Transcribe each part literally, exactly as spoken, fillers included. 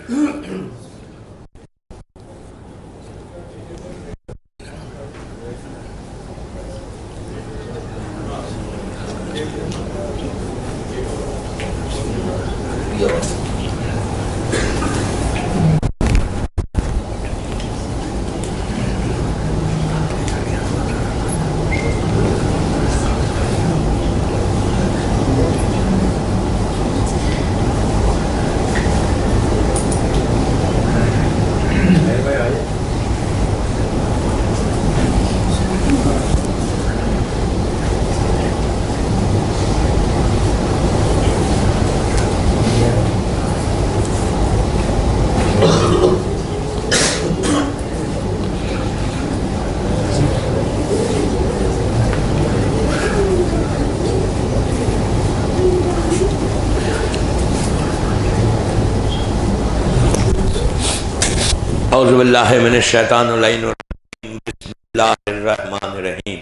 اعوذ باللہ من الشیطان اللعین الرجیم، بسم اللہ الرحمن الرحیم۔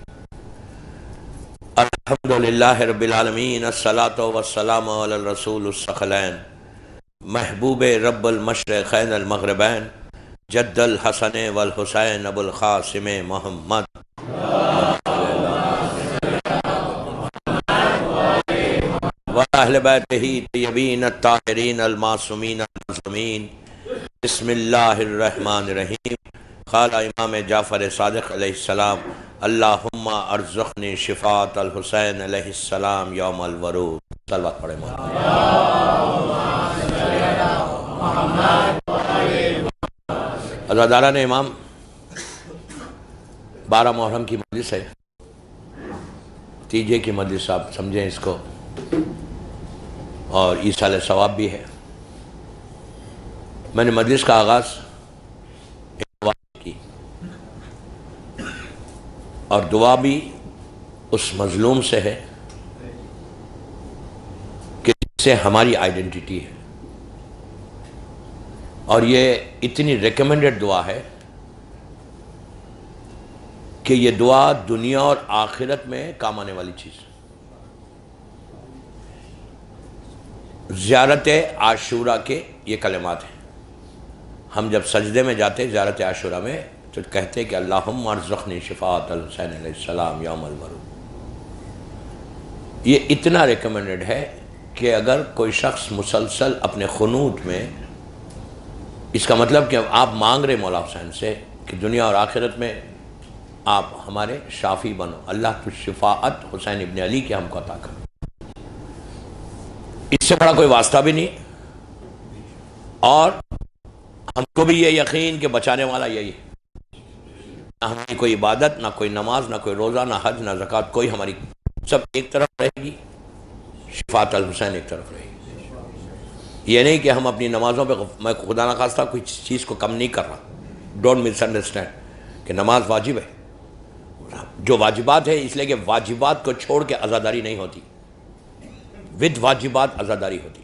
الحمدللہ رب العالمین، الصلاة والسلام علی الرسول الثقلین، محبوب رب المشرقین المغربین، جد الحسن والحسین ابو القاسم محمد، وأہل بیتہ طیبین الطاہرین المعصومین المظلومین۔ بسم اللہ الرحمن الرحیم۔ قال امام جعفر صادق علیہ السلام: اللہم ارزقنی شفاعت الحسین علیہ السلام یوم الورود۔ صلوات پڑھیں مولانا۔ عزاداران امام، بارہ محرم کی مجلس ہے، تیجے کی مجلس آپ سمجھیں اس کو، اور ایصال ثواب بھی ہے۔ میں نے مجلس کا آغاز ایک دعا کی، اور دعا بھی اس مظلوم سے ہے کہ جس سے ہماری آئیڈینٹیٹی ہے، اور یہ اتنی ریکمنڈڈ دعا ہے کہ یہ دعا دنیا اور آخرت میں کام آنے والی چیز ہے۔ زیارت عاشورہ کے یہ کلمات ہیں۔ ہم جب سجدے میں جاتے زیارت عاشورہ میں تو کہتے کہ اللہم ارزقنی شفاعت الحسین علیہ السلام یوم الورود۔ یہ اتنا ریکمنڈڈ ہے کہ اگر کوئی شخص مسلسل اپنے خنوت میں، اس کا مطلب کہ آپ مانگ رہے مولا حسین سے کہ دنیا اور آخرت میں آپ ہمارے شافی بنو، اللہ تو شفاعت حسین ابن علی کی ہم کو عطا کرو۔ اس سے بڑا کوئی واسطہ بھی نہیں، اور ہم کو بھی یہ یقین کہ بچانے والا یہی ہے۔ نہ ہماری کوئی عبادت، نہ کوئی نماز، نہ کوئی روزہ، نہ حج، نہ زکوٰۃ، کوئی ہماری، سب ایک طرف رہے گی، شفاعت الحسین ایک طرف رہے گی۔ یہ نہیں کہ ہم اپنی نمازوں پہ، میں خدا نخواستہ کوئی چیز کو کم نہیں کر رہا، ڈونٹ مس انڈرسٹینڈ کہ نماز واجب ہے، جو واجبات ہے، اس لیے کہ واجبات کو چھوڑ کے عزاداری نہیں ہوتی، ود واجبات عزاداری ہوتی۔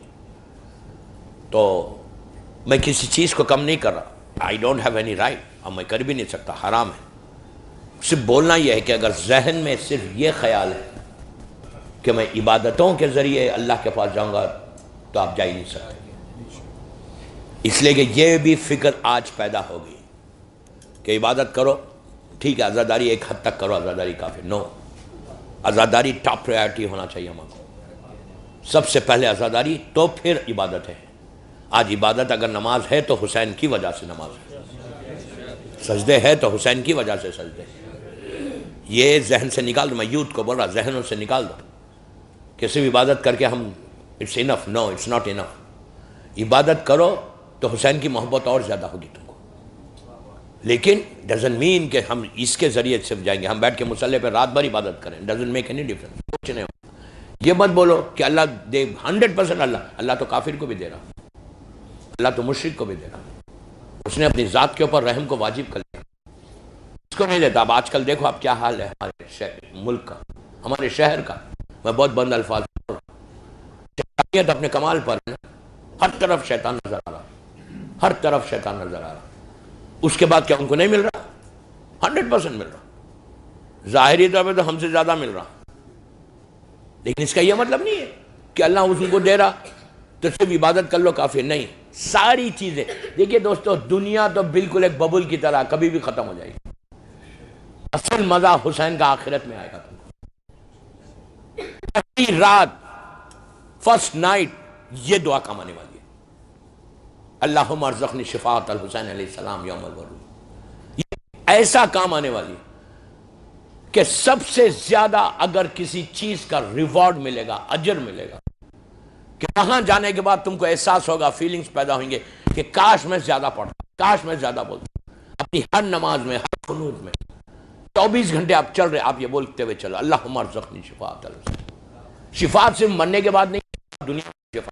تو میں کسی چیز کو کم نہیں کر رہا، I don't have any right, اور میں کر بھی نہیں سکتا، حرام ہے۔ صرف بولنا یہ ہے کہ اگر ذہن میں صرف یہ خیال ہے کہ میں عبادتوں کے ذریعے اللہ کے پاس جاؤں گا، تو آپ جا ہی نہیں سکتے۔ اس لیے کہ یہ بھی فکر آج پیدا ہوگی کہ عبادت کرو، ٹھیک ہے، عزاداری ایک حد تک کرو، عزاداری کافی، نو، عزاداری ٹاپ پریارٹی ہونا چاہیے ہمارا، سب سے پہلے عزاداری، تو پھر عبادت ہے۔ آج عبادت اگر نماز ہے تو حسین کی وجہ سے نماز ہے، سجدے ہے تو حسین کی وجہ سے سجدے۔ یہ ذہن سے نکال دو، میں یوتھ کو بول رہا، ذہنوں سے نکال دو کہ صرف عبادت کر کے ہم it's enough, no it's not enough. عبادت کرو تو حسین کی محبت اور زیادہ ہوگی تم کو، لیکن ڈزنٹ مین کہ ہم اس کے ذریعے صرف جائیں گے، ہم بیٹھ کے مصلی پہ رات بھر عبادت کریں، ڈزنٹ میک اینی ڈفرنس، کچھ نہیں ہو۔ یہ مت بولو کہ اللہ دے ہنڈریڈ پرسینٹ، اللہ اللہ تو کافر کو بھی دے رہا، اللہ تو مشرک کو بھی دے رہا، اس نے اپنی ذات کے اوپر رحم کو واجب کر لیا، اس کو نہیں دیتا۔ اب آج کل دیکھو اب کیا حال ہے ہمارے شہر ملک کا، ہمارے شہر کا، میں بہت بند الفاظ بول رہا ہوں، شیطانیت اپنے کمال پر ہے، ہر طرف شیطان نظر آ رہا، ہر طرف شیطان نظر آ رہا۔ اس کے بعد کیا ان کو نہیں مل رہا؟ ہنڈریڈ پرسینٹ مل رہا، ظاہری طور پہ تو ہم سے زیادہ مل رہا، لیکن اس کا یہ مطلب نہیں ہے کہ اللہ اس کو دے رہا تو صرف عبادت کر لو کافی، نہیں۔ ساری چیزیں. دیکھیے دوستو دنیا تو بالکل ایک ببل کی طرح کبھی بھی ختم ہو جائے گی. اصل مزہ حسین کا آخرت میں آئے گا. تم کو پہلی رات فرسٹ نائٹ یہ دعا کام آنے والی ہے. اللہم ارزقنی شفاعت الحسین علیہ السلام یوم الورود. یہ ایسا کام آنے والی ہے کہ سب سے زیادہ اگر کسی چیز کا ریوارڈ ملے گا, اجر ملے گا, کہ وہاں جانے کے بعد تم کو احساس ہوگا, فیلنگز پیدا ہوئیں گے کہ کاش میں زیادہ پڑھتا, کاش میں زیادہ بولتا. اپنی ہر نماز میں, ہر قنوت میں چوبیس گھنٹے آپ چل رہے, آپ یہ بولتے ہوئے چلو اللہم ارزقنی شفاعت الحسین. شفاعت صرف مرنے کے بعد نہیں, دنیا میں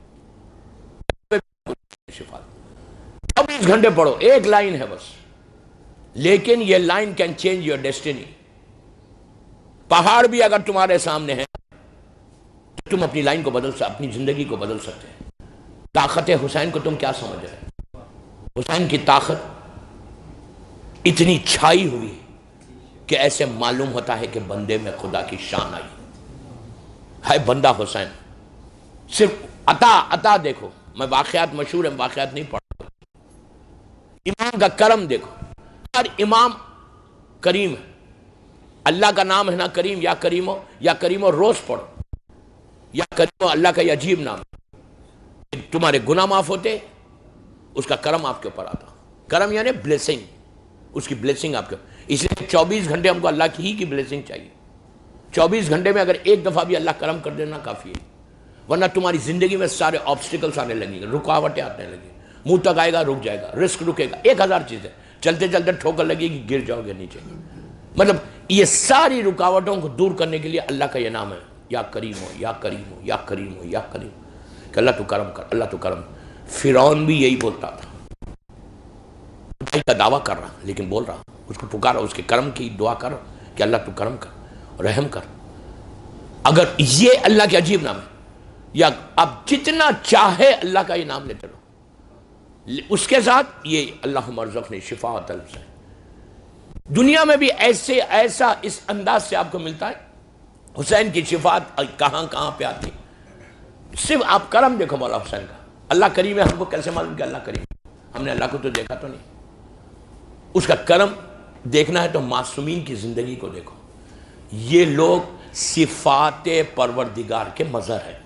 شفاعت چوبیس گھنٹے پڑھو, ایک لائن ہے بس, لیکن یہ line can change your destiny. پہاڑ بھی اگر تمہارے سامنے ہے تو تم اپنی لائن کو بدل سکتے, اپنی زندگی کو بدل سکتے ہیں. طاقت حسین کو تم کیا سمجھ رہے؟ حسین کی طاقت اتنی چھائی ہوئی کہ ایسے معلوم ہوتا ہے کہ بندے میں خدا کی شان آئی ہے. بندہ حسین صرف عطا عطا دیکھو, میں واقعات مشہور ہیں, واقعات نہیں پڑھتا. امام کا کرم دیکھو, ہر امام کریم ہے. اللہ کا نام ہے نا کریم, یا کریمو یا کریمو روز پڑھو, یا کریمو اللہ کا یہ عجیب نام ہے. تمہارے گناہ معاف ہوتے, اس کا کرم آپ کے اوپر آتا. کرم یعنی بلیسنگ, اس کی بلیسنگ آپ کے اوپر. اس لیے چوبیس گھنٹے ہم کو اللہ کی ہی کی بلیسنگ چاہیے. چوبیس گھنٹے میں اگر ایک دفعہ بھی اللہ کرم کر دینا کافی ہے, ورنہ تمہاری زندگی میں سارے آبسٹیکلس آنے لگیں گے, رکاوٹیں آنے لگیں گی. منہ تک آئے گا رک جائے گا, رزق رکے گا, ایک ہزار چیزیں, چلتے چلتے ٹھوکر لگے گی, گر جاؤ گے نیچے. مطلب یہ ساری رکاوٹوں کو دور کرنے کے لیے اللہ کا یہ نام ہے, یا کریم ہو, یا کریم ہو, یا کریم ہو, یا کریم, کہ اللہ تو کرم کر, اللہ تو کرم. فرعون بھی یہی بولتا تھا, خدائی کا دعویٰ کر رہا لیکن بول رہا, اس کو پکارا, اس کے کرم کی دعا کرو کہ اللہ تو کرم کر, رحم کر. اگر یہ اللہ کے عجیب نام ہے, یا اب جتنا چاہے اللہ کا یہ نام لیتے رہو, اس کے ساتھ یہ اللہم ارزقنی شفاعت الحسین. دنیا میں بھی ایسے ایسا اس انداز سے آپ کو ملتا ہے. حسین کی شفاعت کہاں کہاں پہ آتی, صرف آپ کرم دیکھو مولا حسین کا. اللہ کریم ہے, ہم کو کیسے معلوم کہ اللہ کریم ہے؟ ہم نے اللہ کو تو دیکھا تو نہیں. اس کا کرم دیکھنا ہے تو معصومین کی زندگی کو دیکھو. یہ لوگ صفات پروردگار کے مظہر ہیں.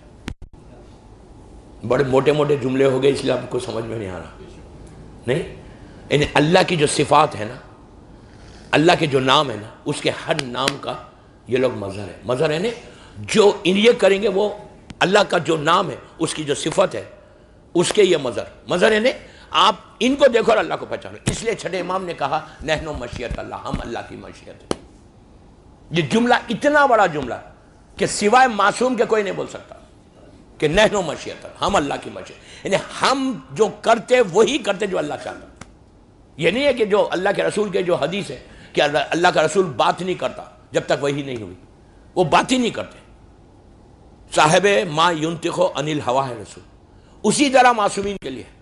بڑے موٹے موٹے جملے ہو گئے اس لیے آپ کو سمجھ میں نہیں آ رہا. نہیں, یعنی اللہ کی جو صفات ہے نا, اللہ کے جو نام ہے نا, اس کے ہر نام کا یہ لوگ مظہر ہے. مظہر ہے نا, جو ان یہ کریں گے وہ اللہ کا جو نام ہے, اس کی جو صفت ہے, اس کے یہ مظہر مظہر ہے نا. آپ ان کو دیکھو اور اللہ کو پہچانو. اس لیے چھٹے امام نے کہا نحن مشیت اللہ, ہم اللہ کی مشیت ہے. یہ جملہ اتنا بڑا جملہ کہ سوائے معصوم کے کوئی نہیں بول سکتا کہ نحن مشیت اللہ, ہم اللہ کی مشیت. یعنی ہم جو کرتے وہی کرتے جو اللہ چاہتا. یہ نہیں ہے کہ جو اللہ کے رسول کے جو حدیث ہے کہ اللہ کا رسول بات نہیں کرتا جب تک وہی نہیں ہوئی, وہ بات ہی نہیں کرتے. صاحب ما ینطق عن الہوا ہے رسول. اسی طرح معصومین کے لیے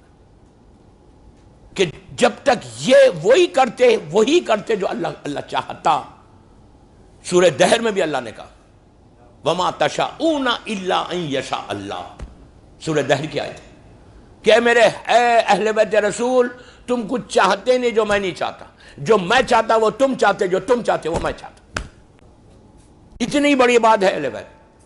کہ جب تک یہ وہی کرتے وہی کرتے جو اللہ اللہ چاہتا. سورہ دہر میں بھی اللہ نے کہا وما تشاءون الا ان یشاء اللہ. سورہ دہر کی آیت کہ میرے اے اہل بیت رسول, تم کچھ چاہتے نہیں جو میں نہیں چاہتا, جو میں چاہتا وہ تم چاہتے, جو تم چاہتے وہ میں چاہتا. اتنی بڑی بات ہے اہل بیت.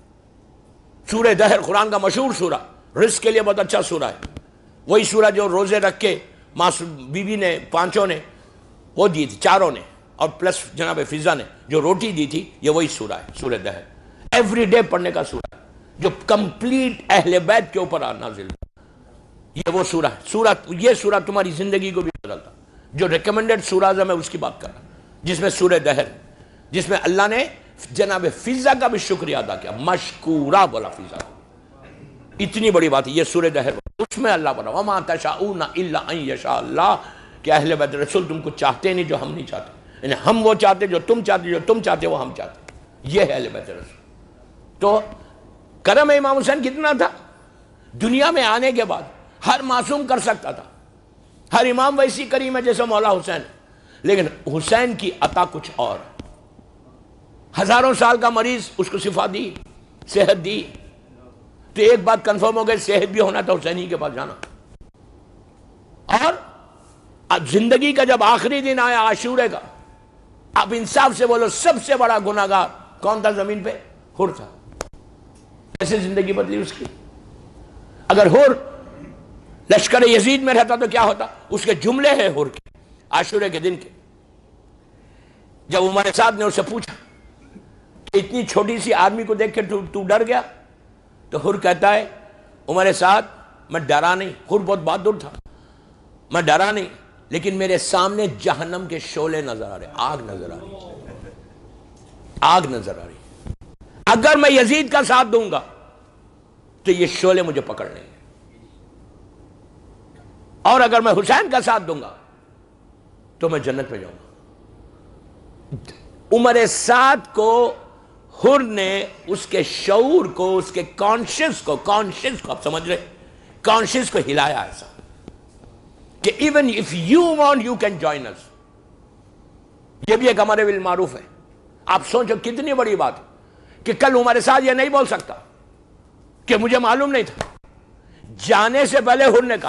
سورہ دہر قرآن کا مشہور سورہ, رزق کے لیے بہت اچھا سورہ ہے. وہی سورہ جو روزے رکھ کے بی بی نے, پانچوں نے وہ دی تھی, چاروں نے, اور پلس جناب فضا نے جو روٹی دی تھی, یہ وہی سورہ ہے سورہ دہر. ایوری ڈے پڑھنے کا سورہ ہے جو کمپلیٹ اہل بیت کے اوپر نازل ہے. یہ وہ سورہ ہے. سورہ یہ سورہ تمہاری زندگی کو بھی بدلتا. جو ریکمنڈڈ سورہ ہے میں اس کی بات کر رہا ہوں, جس میں سورہ دہر, جس میں اللہ نے جناب فضا کا بھی شکریہ ادا کیا, مشکورہ بولا فضا. اتنی بڑی بات ہے یہ سورہ دہر. اس میں اللہ بولا وما تشاءون الا ان یشاء اللہ, کہ اہل بیت رسول تم کو چاہتے نہیں جو ہم نہیں چاہتے, یعنی ہم وہ چاہتے جو تم چاہتے, جو تم چاہتے وہ ہم چاہتے. یہ ہے اہل بیت رسول. تو کرم امام حسین کتنا تھا, دنیا میں آنے کے بعد ہر معصوم کر سکتا تھا, ہر امام ویسی کریم ہے جیسے مولا حسین, لیکن حسین کی عطا کچھ اور. ہزاروں سال کا مریض اس کو شفا دی, صحت دی, تو ایک بات کنفرم ہو گئی, صحت بھی ہونا تھا حسین ہی کے پاس جانا. اب زندگی کا جب آخری دن آیا عاشورے کا، اب انصاف سے بولو سب سے بڑا گناہگار کون تھا زمین پہ؟ حر تھا۔ کیسے زندگی بدلی اس کی؟ اگر حر لشکر یزید میں رہتا تو کیا ہوتا؟ اس کے جملے ہیں حر کے عاشورے کے دن کے۔ جب عمر سعد نے اسے پوچھا کہ اتنی چھوٹی سی آدمی کو دیکھ کے تو, تو ڈر گیا، تو حر کہتا ہے عمر سعد میں ڈرا نہیں، حر بہت بہادر تھا، میں ڈرا نہیں، لیکن میرے سامنے جہنم کے شعلے نظر آ رہے، آگ نظر آ رہی، آگ نظر آ رہی، اگر میں یزید کا ساتھ دوں گا تو یہ شعلے مجھے پکڑ لیں گے، اور اگر میں حسین کا ساتھ دوں گا تو میں جنت میں جاؤں گا۔ عمر سعد کو حر نے اس کے شعور کو، اس کے کانشس کو کانشس کو آپ سمجھ رہے کانشس کو ہلایا ایسا کہ even if you want you can join us. یہ بھی ایک امر بالمعروف ہے۔ آپ سوچو کتنی بڑی بات کہ کل عمر سعد یہ نہیں بول سکتا کہ مجھے معلوم نہیں تھا، جانے سے پہلے حر نے کہا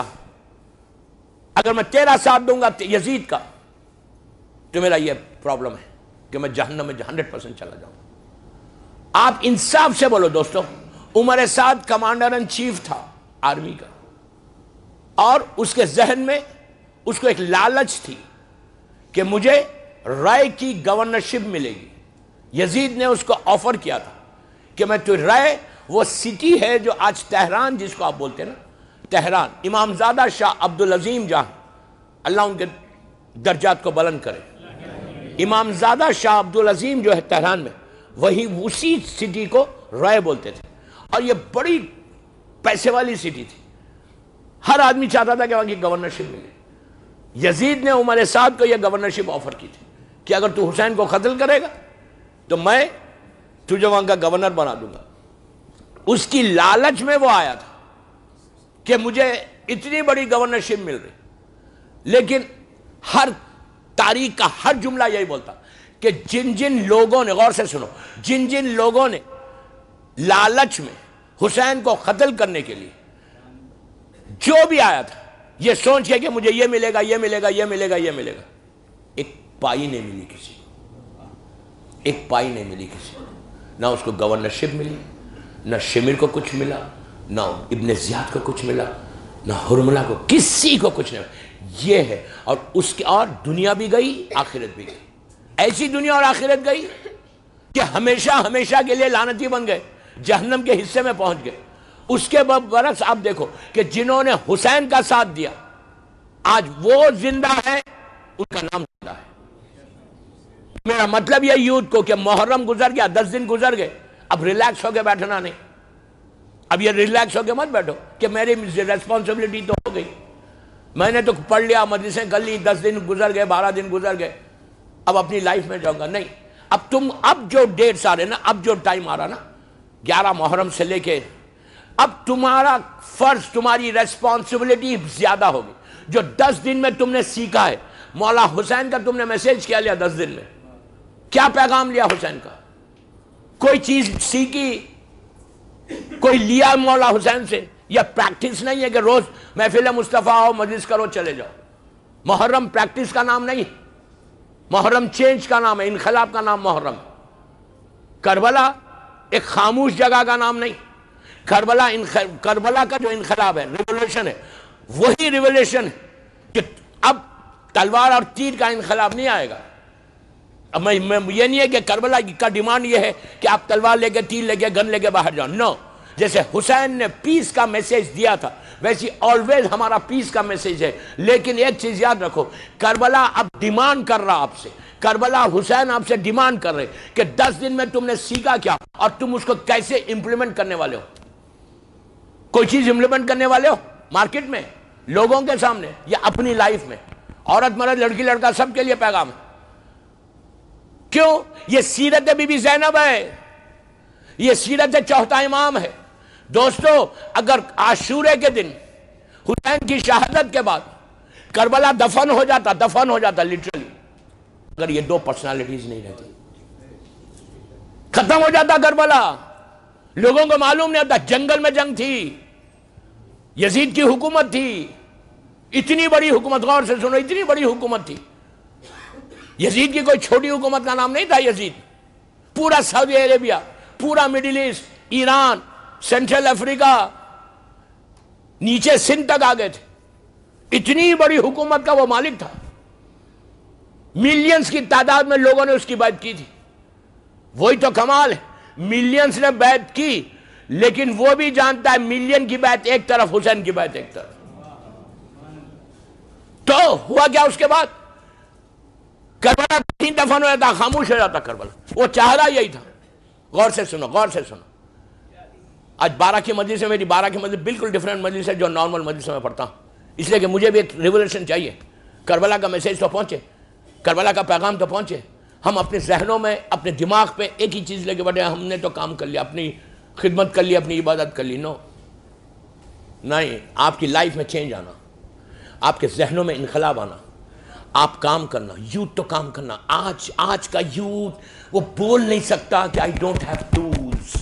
اگر میں تیرا ساتھ دوں گا یزید کا تو میرا یہ پرابلم ہے کہ میں جہنم میں ہنڈریڈ پرسینٹ چلا جاؤں۔ آپ انصاف سے بولو دوستو، Umar Saad commander in chief تھا آرمی کا، اور اس کے ذہن میں اس کو ایک لالچ تھی کہ مجھے رائے کی گورنرشپ ملے گی۔ یزید نے اس کو آفر کیا تھا کہ میں تو رائے، وہ سٹی ہے جو آج تہران جس کو آپ بولتے ہیں نا، تہران، امام زادہ شاہ عبدالعظیم جہاں، اللہ ان کے درجات کو بلند کرے، امام زادہ شاہ عبدالعظیم جو ہے تہران میں، وہی اسی سٹی کو رائے بولتے تھے، اور یہ بڑی پیسے والی سٹی تھی، ہر آدمی چاہتا تھا کہ وہاں کی گورنرشپ ملے۔ یزید نے عمر سعد کو یہ گورنرشپ آفر کی تھی کہ اگر تو حسین کو قتل کرے گا تو میں تجھے وہاں کا گورنر بنا دوں گا۔ اس کی لالچ میں وہ آیا تھا کہ مجھے اتنی بڑی گورنرشپ مل رہی، لیکن ہر تاریخ کا ہر جملہ یہی بولتا کہ جن جن لوگوں نے، غور سے سنو، جن جن لوگوں نے لالچ میں حسین کو قتل کرنے کے لیے جو بھی آیا تھا یہ سوچ کے کہ مجھے یہ ملے گا یہ ملے گا یہ ملے گا یہ ملے گا، ایک پائی نہیں ملی کسی کو، ایک پائی نہیں ملی کسی کو، نہ اس کو گورنرشپ ملی، نہ شمر کو کچھ ملا، نہ ابن زیاد کو کچھ ملا، نہ ہرملہ کو، کسی کو کچھ نہیں ملا۔ یہ ہے، اور اس کی اور دنیا بھی گئی آخرت بھی گئی، ایسی دنیا اور آخرت گئی کہ ہمیشہ ہمیشہ کے لیے لعنتی بن گئے، جہنم کے حصے میں پہنچ گئے۔ اس کے برعکس آپ دیکھو کہ جنہوں نے حسین کا ساتھ دیا آج وہ زندہ ہے، ان کا نام زندہ ہے۔ میرا مطلب یہ یوتھ کو کہ محرم گزر گیا، دس دن گزر گئے، اب ریلیکس ہو کے بیٹھنا نہیں، اب یہ ریلیکس ہو کے مت بیٹھو کہ میری ریسپانسبلٹی تو ہو گئی، میں نے تو پڑھ لیا، مجلسیں کر لی، دس دن گزر گئے، بارہ دن گزر گئے، اب اپنی لائف میں جاؤں گا نہیں۔ اب تم اب جو ڈیٹس آ رہے نا، اب جو ٹائم آ رہا نا گیارہ محرم سے لے کے، اب تمہارا فرض، تمہاری ریسپانسبلٹی زیادہ ہوگی۔ جو دس دن میں تم نے سیکھا ہے، مولا حسین کا تم نے میسیج کیا لیا دس دن میں، کیا پیغام لیا حسین کا؟ کوئی چیز سیکھی، کوئی لیا مولا حسین سے؟ یا پریکٹس نہیں ہے کہ روز محفل مصطفیٰ ہو، مجلس کرو، چلے جاؤ؟ محرم پریکٹس کا نام نہیں، محرم چینج کا نام ہے، انقلاب کا نام محرم۔ کربلا ایک خاموش جگہ کا نام نہیں، کربلا انخ... کربلا کا جو انقلاب ہے، ریولوشن ہے، وہی ریولوشن ہے کہ اب تلوار اور تیر کا انقلاب نہیں آئے گا۔ اب میں یہ نہیں ہے کہ کربلا کا ڈیمانڈ یہ ہے کہ آپ تلوار لے کے، تیر لے کے، گن لے کے باہر جاؤ، نو۔ جیسے حسین نے پیس کا میسیج دیا تھا، ویسی آلویز ہمارا پیس کا میسیج ہے، لیکن ایک چیز یاد رکھو، کربلا اب ڈیمانڈ کر رہا آپ سے، کربلا حسین آپ سے ڈیمانڈ کر رہے کہ دس دن میں تم نے سیکھا کیا اور تم اس کو کیسے امپلیمنٹ کرنے والے ہو؟ کوئی چیز امپلیمنٹ کرنے والے ہو مارکیٹ میں، لوگوں کے سامنے، یا اپنی لائف میں؟ عورت مرد، لڑکی لڑکا، سب کے لیے پیغام ہے۔ کیوں؟ یہ سیرت بی بی زینب ہے، یہ سیرت چوتھا امام ہے۔ دوستو، اگر عاشورے کے دن حسین کی شہادت کے بعد کربلا دفن ہو جاتا، دفن ہو جاتا لٹرلی، اگر یہ دو پرسنالٹیز نہیں رہتی، ختم ہو جاتا کربلا، لوگوں کو معلوم نہیں ہوتا، جنگل میں جنگ تھی، یزید کی حکومت تھی، اتنی بڑی حکومت، غور سے سنو، اتنی بڑی حکومت تھی. یزید کی کوئی چھوٹی حکومت کا نام نہیں تھا یزید. پورا سعودی عربیہ، پورا Middle East, Iran, Central Africa, نیچے سندھ تک آ گئے تھے. اتنی بڑی حکومت کا وہ مالک تھا. ملینز کی تعداد میں لوگوں نے اس کی بیعت کی تھی. وہی تو کمال ہے، ملینز نے بیعت کی، لیکن وہ بھی جانتا ہے ملین کی بیعت ایک طرف، حسین کی بیعت ایک طرف. تو ہوا کیا اس کے بعد؟ کربلا تین دفن ہو جاتا، خاموش ہو جاتا کربلا. وہ چاہ رہا یہی تھا. غور سے سنو، غور سے سنو. آج بارہ کی مجلس ہے، میری بارہ کی مجلس بالکل ڈیفرنٹ مجلس ہے جو نارمل مجلس میں پڑھتا ہوں، اس لیے کہ مجھے بھی ایک ریولیوشن چاہیے. کربلا کا میسیج تو پہنچے، کربلا کا پیغام تو پہنچے. ہم اپنے ذہنوں میں، اپنے دماغ پہ ایک ہی چیز لے کے بیٹھے، ہم نے تو کام کر لیا، اپنی خدمت کر لی، اپنی عبادت کر لی. نو نہیں، آپ کی لائف میں چینج آنا، آپ کے ذہنوں میں انقلاب آنا، آپ کام کرنا. یوتھ تو کام کرنا. آج آج کا یوتھ وہ بول نہیں سکتا کہ آئی ڈونٹ ہیو ٹولز.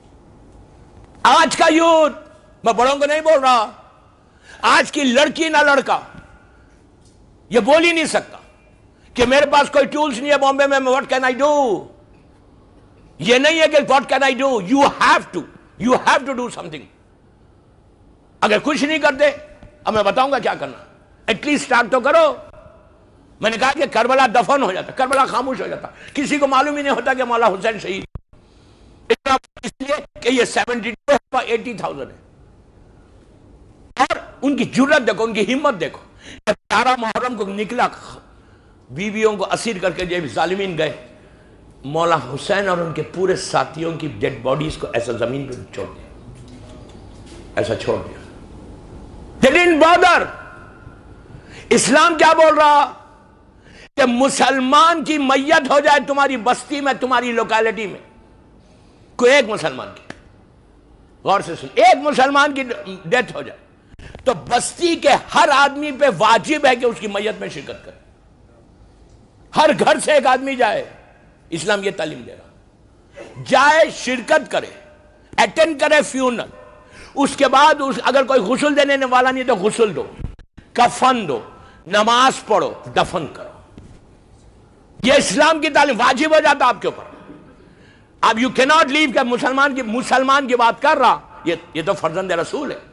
آج کا یوتھ، میں بڑوں کو نہیں بول رہا، آج کی لڑکی نہ لڑکا یہ بول ہی نہیں سکتا کہ میرے پاس کوئی ٹولز نہیں ہے بامبے میں، واٹ کین آئی ڈو. یہ نہیں ہے کہ what can I do, you have to you have to do something. اگر کچھ نہیں کرتے اب میں بتاؤں گا کیا کرنا. ایٹ لیسٹ اسٹارٹ تو کرو. میں نے کہا کہ کربلا دفن ہو جاتا، کربلا خاموش ہو جاتا، کسی کو معلوم ہی نہیں ہوتا کہ مولا حسین شہید. اس لیے کہ یہ سیونٹی ٹو ایٹی تھاؤزینڈ ہے. اور ان کی جرت دیکھو، ان کی ہمت دیکھو. گیارہ محرم کو نکلا، بیویوں کو اسیر کر کے جب ظالمین گئے، مولا حسین اور ان کے پورے ساتھیوں کی ڈیڈ باڈیز کو ایسا زمین پہ چھوڑ دیا، ایسا چھوڑ دیا. They didn't bother. اسلام کیا بول رہا کہ مسلمان کی میت ہو جائے تمہاری بستی میں، تمہاری لوکیلٹی میں، کوئی ایک مسلمان کی، غور سے سن، ایک مسلمان کی ڈیتھ ہو جائے تو بستی کے ہر آدمی پہ واجب ہے کہ اس کی میت میں شرکت کرے. ہر گھر سے ایک آدمی جائے. اسلام یہ تعلیم دے رہا، جائے، شرکت کرے، اٹینڈ کرے فیونل. اس کے بعد اگر کوئی غسل دینے والا نہیں تو غسل دو، کفن دو، نماز پڑھو، دفن کرو. یہ اسلام کی تعلیم، واجب ہو جاتا آپ کے اوپر. اب یو کی ناٹ لیو کہ مسلمان کی مسلمان کی بات کر رہا، یہ یہ تو فرزند رسول ہے.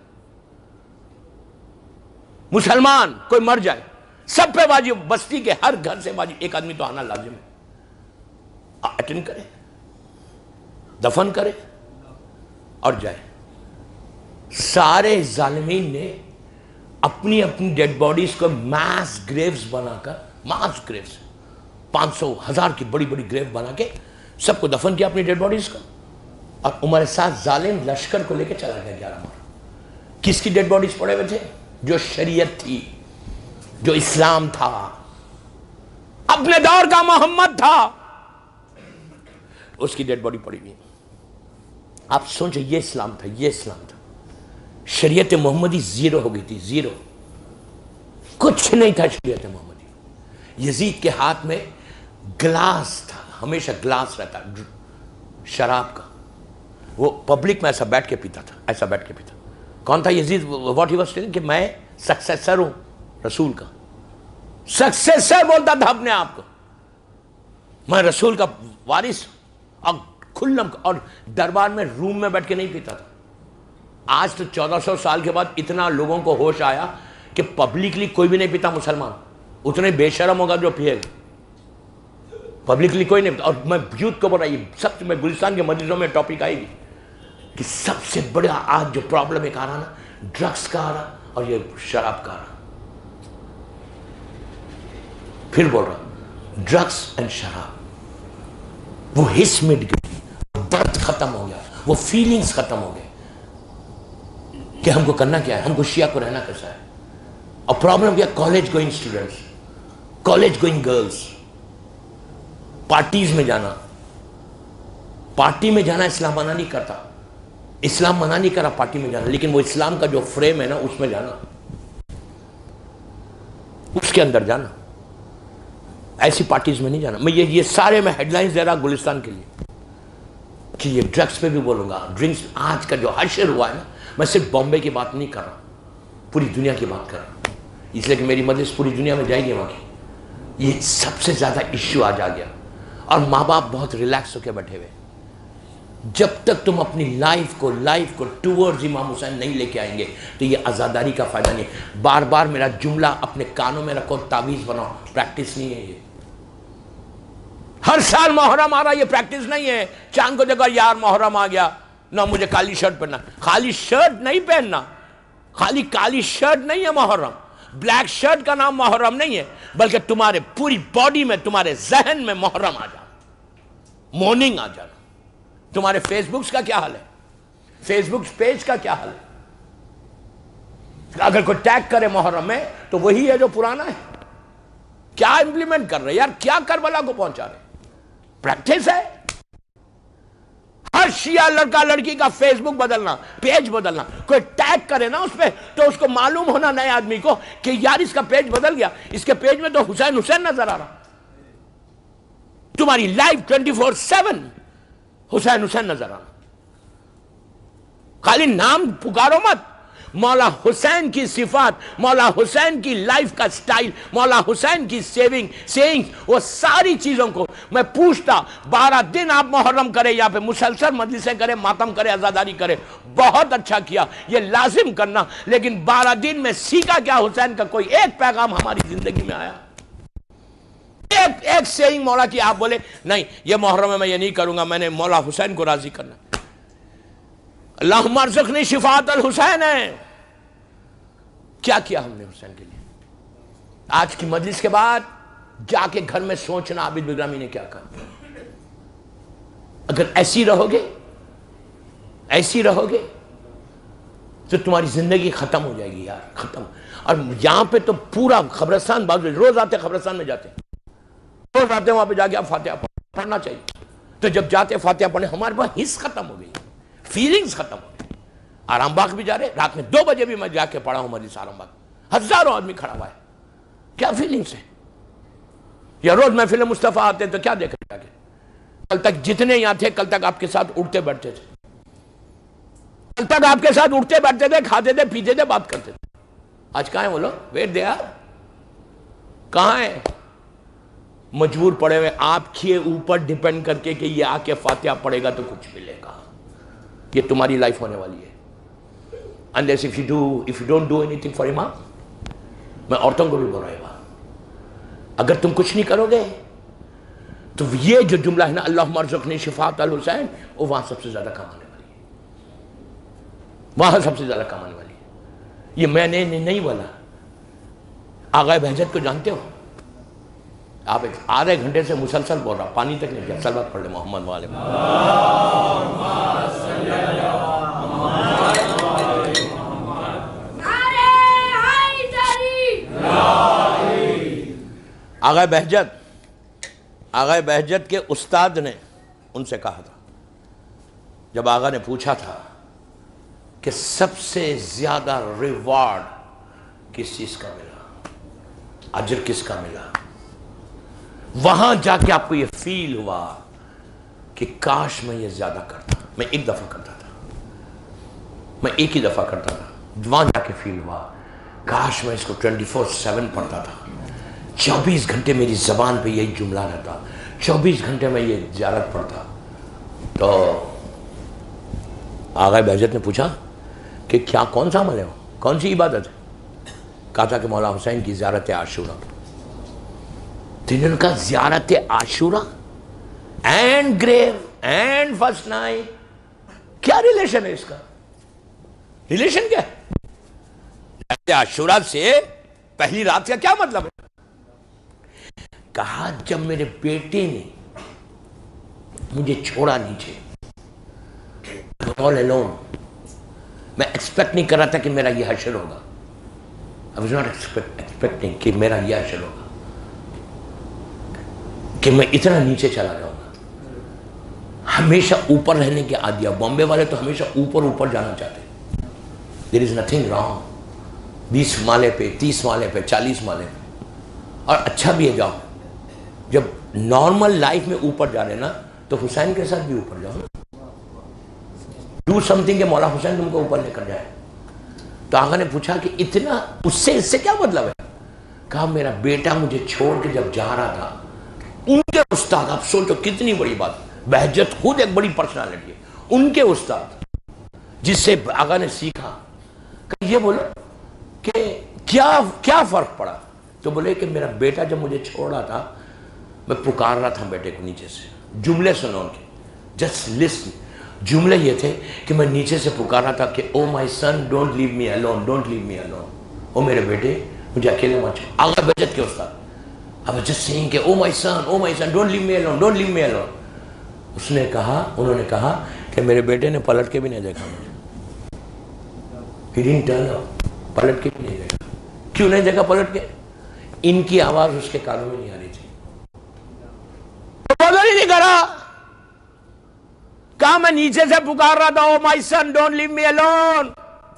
مسلمان کوئی مر جائے سب پہ واجب، بستی کے ہر گھر سے واجب، ایک آدمی تو آنا لازم ہے. اٹینڈ کرے، دفن کرے اور جائے. سارے ظالمین نے اپنی اپنی ڈیڈ باڈیز کو ماس گریوز بنا کر، ماس گریوز، پانچ سو ہزار کی بڑی بڑی گریو بنا کے سب کو دفن کیا اپنی ڈیڈ باڈیز کو. اور عمر ساتھ ظالم لشکر کو لے کے چلا گیا گیارہ مار. کس کی ڈیڈ باڈیز پڑے ہوئے تھے؟ جو شریعت تھی، جو اسلام تھا، اپنے دور کا محمد تھا، اس کی ڈیڈ باڈی پڑی ہوئی. آپ سوچیں، یہ اسلام تھا، یہ اسلام تھا. شریعت محمدی زیرو ہو گئی تھی، زیرو، کچھ نہیں تھا شریعت محمدی. یزید کے ہاتھ میں گلاس تھا، ہمیشہ گلاس رہتا شراب کا. وہ پبلک میں ایسا بیٹھ کے پیتا تھا، ایسا بیٹھ کے پیتا. کون تھا Yazid? What he was telling کہ میں سکسیسر ہوں رسول کا. سکسیسر بولتا تھا اپنے آپ کو، میں رسول کا وارث. اور کھلم، اور دربار میں روم میں بیٹھ کے نہیں پیتا تھا. آج تو چودہ سو سال کے بعد اتنا لوگوں کو ہوش آیا کہ پبلکلی کوئی بھی نہیں پیتا مسلمان. اتنے بے شرم ہوگا جو پیے گا، پبلکلی کوئی نہیں پیتا. اور میں یوتھ کو بول رہا، یہ سب سے، میں گلستان کے مجلسوں میں ٹاپک آئے گی کہ سب سے بڑا آج جو پرابلم ایک آ رہا نا، ڈرگس کا آ رہا اور یہ شراب کا آ رہا. پھر بول رہا، ڈرگس اینڈ شراب، وہ حس مٹ گئی، برتھ ختم ہو گیا، وہ فیلنگز ختم ہو گئے کہ ہم کو کرنا کیا ہے، ہم کو شیعہ کو رہنا کیسا ہے. اور پرابلم کیا؟ College going students, college going girls, parties میں جانا. پارٹی میں جانا اسلام منع نہیں کرتا، اسلام منع نہیں کرا پارٹی میں جانا، لیکن وہ اسلام کا جو فریم ہے نا اس میں جانا، اس کے اندر جانا، ایسی پارٹیز میں نہیں جانا. میں یہ یہ سارے میں ہیڈ لائنز دے رہا گلستان کے لیے کہ یہ ڈرگس پہ بھی بولوں گا. ڈرنکس آج کا جو حشر ہوا ہے نا، میں صرف بامبے کی بات نہیں کر رہا، پوری دنیا کی بات کر رہا ہوں. اس لیے کہ میری مجلس پوری دنیا میں جائے گی وہاں کی. یہ سب سے زیادہ ایشو آج آ گیا. اور ماں باپ بہت ریلیکس ہو کے بیٹھے ہوئے. جب تک تم اپنی لائف کو لائف کو ٹورڈز امام حسین نہیں لے کے آئیں گے تو یہ عزاداری کا فائدہ نہیں. بار بار میرا جملہ اپنے کانوں میں رکھو, تعویذ بناؤ, پریکٹس نہیں ہے. یہ ہر سال محرم آ رہا, یہ پریکٹس نہیں ہے. چاند کو دیکھو یار محرم آ گیا, نہ مجھے کالی شرٹ پہننا. خالی شرٹ نہیں پہننا, خالی کالی شرٹ نہیں ہے محرم. بلیک شرٹ کا نام محرم نہیں ہے, بلکہ تمہارے پوری باڈی میں, تمہارے ذہن میں محرم آ جانا, مارننگ آ جانا. تمہارے فیس بکس کا کیا حال ہے؟ فیس بک پیج کا کیا حال ہے؟ اگر کوئی ٹیگ کرے محرم میں تو وہی ہے جو پرانا ہے. کیا امپلیمنٹ کر رہے یار؟ کیا کربلا کو پہنچا رہے؟ پریکٹس ہے. ہر شیعہ لڑکا لڑکی کا فیس بک بدلنا, پیج بدلنا, کوئی ٹیگ کرے نا اس پہ تو اس کو معلوم ہونا نئے آدمی کو کہ یار اس کا پیج بدل گیا, اس کے پیج میں تو حسین حسین نظر آ رہا. تمہاری life twenty four seven Hussain Hussain نظر آنا. خالی نام پکارو مت. مولا حسین کی صفات, مولا حسین کی لائف کا سٹائل, مولا حسین کی سیونگ سیئنگ, وہ ساری چیزوں کو میں پوچھتا. بارہ دن آپ محرم کرے, یہاں پہ مسلسل مجلسیں کرے, ماتم کرے, عزاداری کرے, بہت اچھا کیا, یہ لازم کرنا. لیکن بارہ دن میں سیکھا کیا حسین کا؟ کوئی ایک پیغام ہماری زندگی میں آیا؟ ایک ایک سیئنگ مولا کی آپ بولے نہیں یہ محرم میں میں یہ نہیں کروں گا, میں نے مولا حسین کو راضی کرنا. اللہم ارزقنی شفاعت الحسین ہے. کیا کیا ہم نے حسین کے لیے؟ آج کی مجلس کے بعد جا کے گھر میں سوچنا عابد بگرامی نے کیا کہا. اگر ایسی رہو گے ایسی رہو گے تو تمہاری زندگی ختم ہو جائے گی یار, ختم. اور یہاں پہ تو پورا قبرستان, بعض روز آتے قبرستان میں جاتے, روز آتے وہاں پہ جا کے آپ فاتحہ پڑھنا چاہیے. تو جب جاتے فاتحہ پڑھنے ہمارے پاس حس ختم ہو گئی, فیلنگز ختم ہو گئی. آرام باغ بھی جا رہے, رات میں دو بجے بھی میں جا کے پڑھا ہوں مجلس آرام باغ, ہزاروں آدمی کھڑا ہوا ہے. کیا فیلنگز ہے؟ یا روز محفل مصطفیٰ آتے تو کیا دیکھ رہے ہیں؟ کل تک جتنے یہاں تھے کل تک آپ کے ساتھ اٹھتے بیٹھتے تھے, کل تک آپ کے ساتھ اٹھتے بیٹھتے تھے, کھاتے تھے, پیتے تھے, بات کرتے تھے. آج کہاں ہیں وہ لوگ؟ ویٹ دے یار, کہاں ہیں؟ مجبور پڑے ہوئے آپ کے اوپر ڈیپینڈ کر کے کہ یہ آ کے فاتحہ پڑھے گا تو کچھ ملے گا. یہ تمہاری لائف ہونے والی ہے. unless if you do if you don't do anything for امام. میں عورتوں کو بھی بول رہا ہوں, اگر تم کچھ نہیں کرو گے تو یہ جو جملہ ہے نا اللہم ارزقنی شفاعت الحسین, وہ وہاں سب سے زیادہ کام آنے والی ہے, وہاں سب سے زیادہ کام آنے والی ہے. یہ میں نے نہیں بولا. آغا بہجت کو جانتے ہو آپ؟ ایک آدھے گھنٹے سے مسلسل بول رہا, پانی تک نہیں کیا. سلوات پڑھ لے محمد والے. آغا بہجت آغا بہجت کے استاد نے ان سے کہا تھا, جب آغا نے پوچھا تھا کہ سب سے زیادہ ریوارڈ کس چیز کا ملا, اجر کس کا ملا, وہاں جا کے آپ کو یہ فیل ہوا کہ کاش میں یہ زیادہ کرتا. میں ایک دفعہ کرتا تھا, میں ایک ہی دفعہ کرتا تھا, وہاں جا کے فیل ہوا کاش میں اس کو ٹوینٹی فور سیون پڑھتا تھا, چوبیس گھنٹے میری زبان پہ یہی جملہ رہتا, چوبیس گھنٹے میں یہ زیارت پڑھتا. تو آغا بہجت نے پوچھا کہ کیا کون سا عمل ہے, کون سی عبادت ہے؟ کہا تھا کہ مولا حسین کی زیارت عاشورہ. تو انہوں نے کہا زیارت عاشورہ and grave and first night, کیا ریلیشن ہے اس کا؟ ریلیشن کیا ہے زیارت عاشورہ سے؟ پہلی رات کا کیا مطلب ہے؟ کہا جب میرے بیٹے نے مجھے چھوڑا نیچے, all alone, میں ایکسپیکٹ نہیں کر رہا تھا کہ میرا یہ حشر ہوگا. I was not expecting کہ میرا یہ حشر ہوگا, کہ میں اتنا نیچے چلا جاؤں گا. ہمیشہ اوپر رہنے کے عادی. بامبے والے تو ہمیشہ اوپر اوپر جانا چاہتے ہیں. There is nothing wrong. بیس مالے پہ, تیس مالے پہ, چالیس مالے پہ, اور اچھا بھی ہے جاؤ. جب نارمل لائف میں اوپر جا رہے نا تو حسین کے ساتھ بھی اوپر جاؤ. ڈو سم تھنگ کہ مولا حسین تم کو اوپر لے کر جائے. تو آقا نے پوچھا کہ اتنا اس سے اس سے کیا مطلب ہے؟ کہا میرا بیٹا مجھے چھوڑ کے جب جا رہا تھا، ان کے استاد، آپ سوچو کتنی بڑی بات، بہجت خود ایک بڑی پرسنالٹی ہے، ان کے استاد جس سے آقا نے سیکھا، کہ یہ بولو کہ کیا کیا فرق پڑا؟ تو بولے کہ میرا بیٹا جب مجھے چھوڑ رہا تھا، میں پکار رہا تھا بیٹے کو نیچے سے. جملے سنو ان کے، جسٹ لسن. جملے یہ تھے کہ میں نیچے سے پکار رہا تھا کہ oh my son don't leave me alone, don't leave me alone, او میرے بیٹے مجھے اکیلے مت چھوڑ. آقا بہجت کے استاد اب جسٹ سینگ کہ oh my son, oh my son don't leave me alone, don't leave me alone. اس نے کہا، انہوں نے کہا کہ میرے بیٹے نے پلٹ کے بھی نہیں دیکھا مجھے. He didn't turn up. پلٹ کے بھی نہیں دیکھا. کیوں نہیں دیکھا پلٹ کے؟ ان کی آواز اس کے کانوں میں نہیں آ رہی تھی. بولو نہیں کرا، کہا میں نیچے سے پکار رہا تھا، او my son don't leave me alone.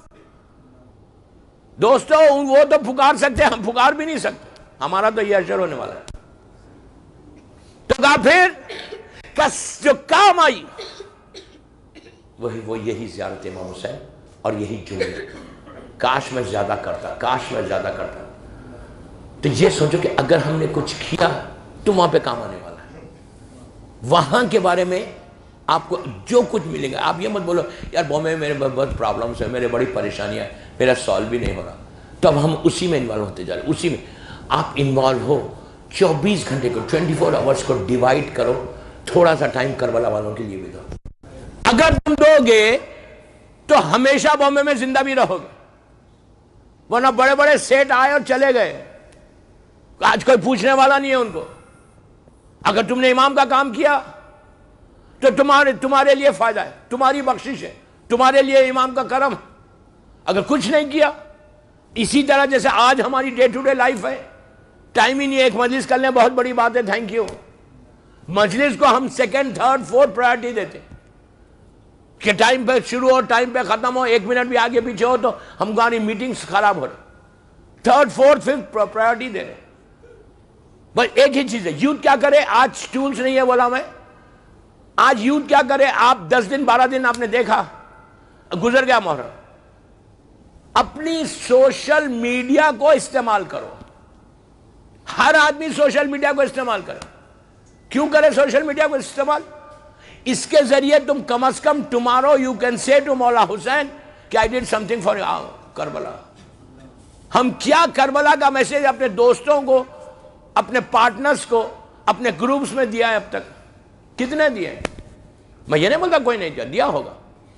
دوستو وہ تو پکار سکتے، ہم پکار بھی نہیں سکتے، ہمارا تو یہ اشر ہونے والا ہے. تو کہا پھر کس جو کام آئی وہی وہ یہی زیارت امام حسین اور یہی جملے. کاش میں زیادہ کرتا، کاش میں زیادہ کرتا. تو یہ سوچو کہ اگر ہم نے کچھ کیا تو وہاں پہ کام آنے والا ہے. وہاں کے بارے میں آپ کو جو کچھ ملے گا، آپ یہ مت بولو یار بومبے میں میرے بہت پرابلمس ہیں، میرے بڑی پریشانیاں ہیں، میرا سالو بھی نہیں ہو رہا. تو اب ہم اسی میں انوالو ہوتے جا رہے ہیں. اسی میں آپ انوالو ہو. چوبیس گھنٹے کو، ٹوینٹی فور آورس کو ڈیوائڈ کرو. تھوڑا سا ٹائم کربلا والوں کے لیے بھی دو. اگر تم دو گے تو ہمیشہ بومبے میں زندہ بھی رہو گے، ورنہ بڑے بڑے سیٹ آئے اور چلے گئے، آج کوئی پوچھنے والا نہیں ہے ان کو. اگر تم نے امام کا کام کیا تو تمہارے تمہارے لیے فائدہ ہے، تمہاری بخشش ہے، تمہارے لیے امام کا کرم. اگر کچھ نہیں کیا، اسی طرح جیسے آج ہماری ڈے ٹو ڈے لائف ہے، ٹائم ہی نہیں ہے. ایک مجلس کر لیں بہت بڑی بات ہے، تھینک یو. مجلس کو ہم سیکنڈ تھرڈ فورتھ پرائرٹی دیتے کہ ٹائم پہ شروع ہو، ٹائم پہ ختم ہو، ایک منٹ بھی آگے پیچھے ہو تو ہماری میٹنگز خراب ہو رہے. تھرڈ فورتھ ففتھ پرائرٹی دے رہے. بس ایک ہی چیز ہے، یوتھ کیا کرے؟ آج ٹولز نہیں ہے بولا میں. آج یوتھ کیا کرے؟ آپ دس دن بارہ دن آپ نے دیکھا گزر گیا محرم. اپنی سوشل میڈیا کو استعمال کرو. ہر آدمی سوشل میڈیا کو استعمال کرے. کیوں کرے سوشل میڈیا کو استعمال؟ اس کے ذریعے تم کم از کم tomorrow you can say to مولا حسین کہ I did something for Karbala. ہم کیا کربلا کا میسج اپنے دوستوں کو، اپنے پارٹنرز کو، اپنے گروپس میں دیا ہے اب تک؟ کتنے دیے؟ میں یہ نہیں بولتا کوئی نہیں دیا، دیا ہوگا.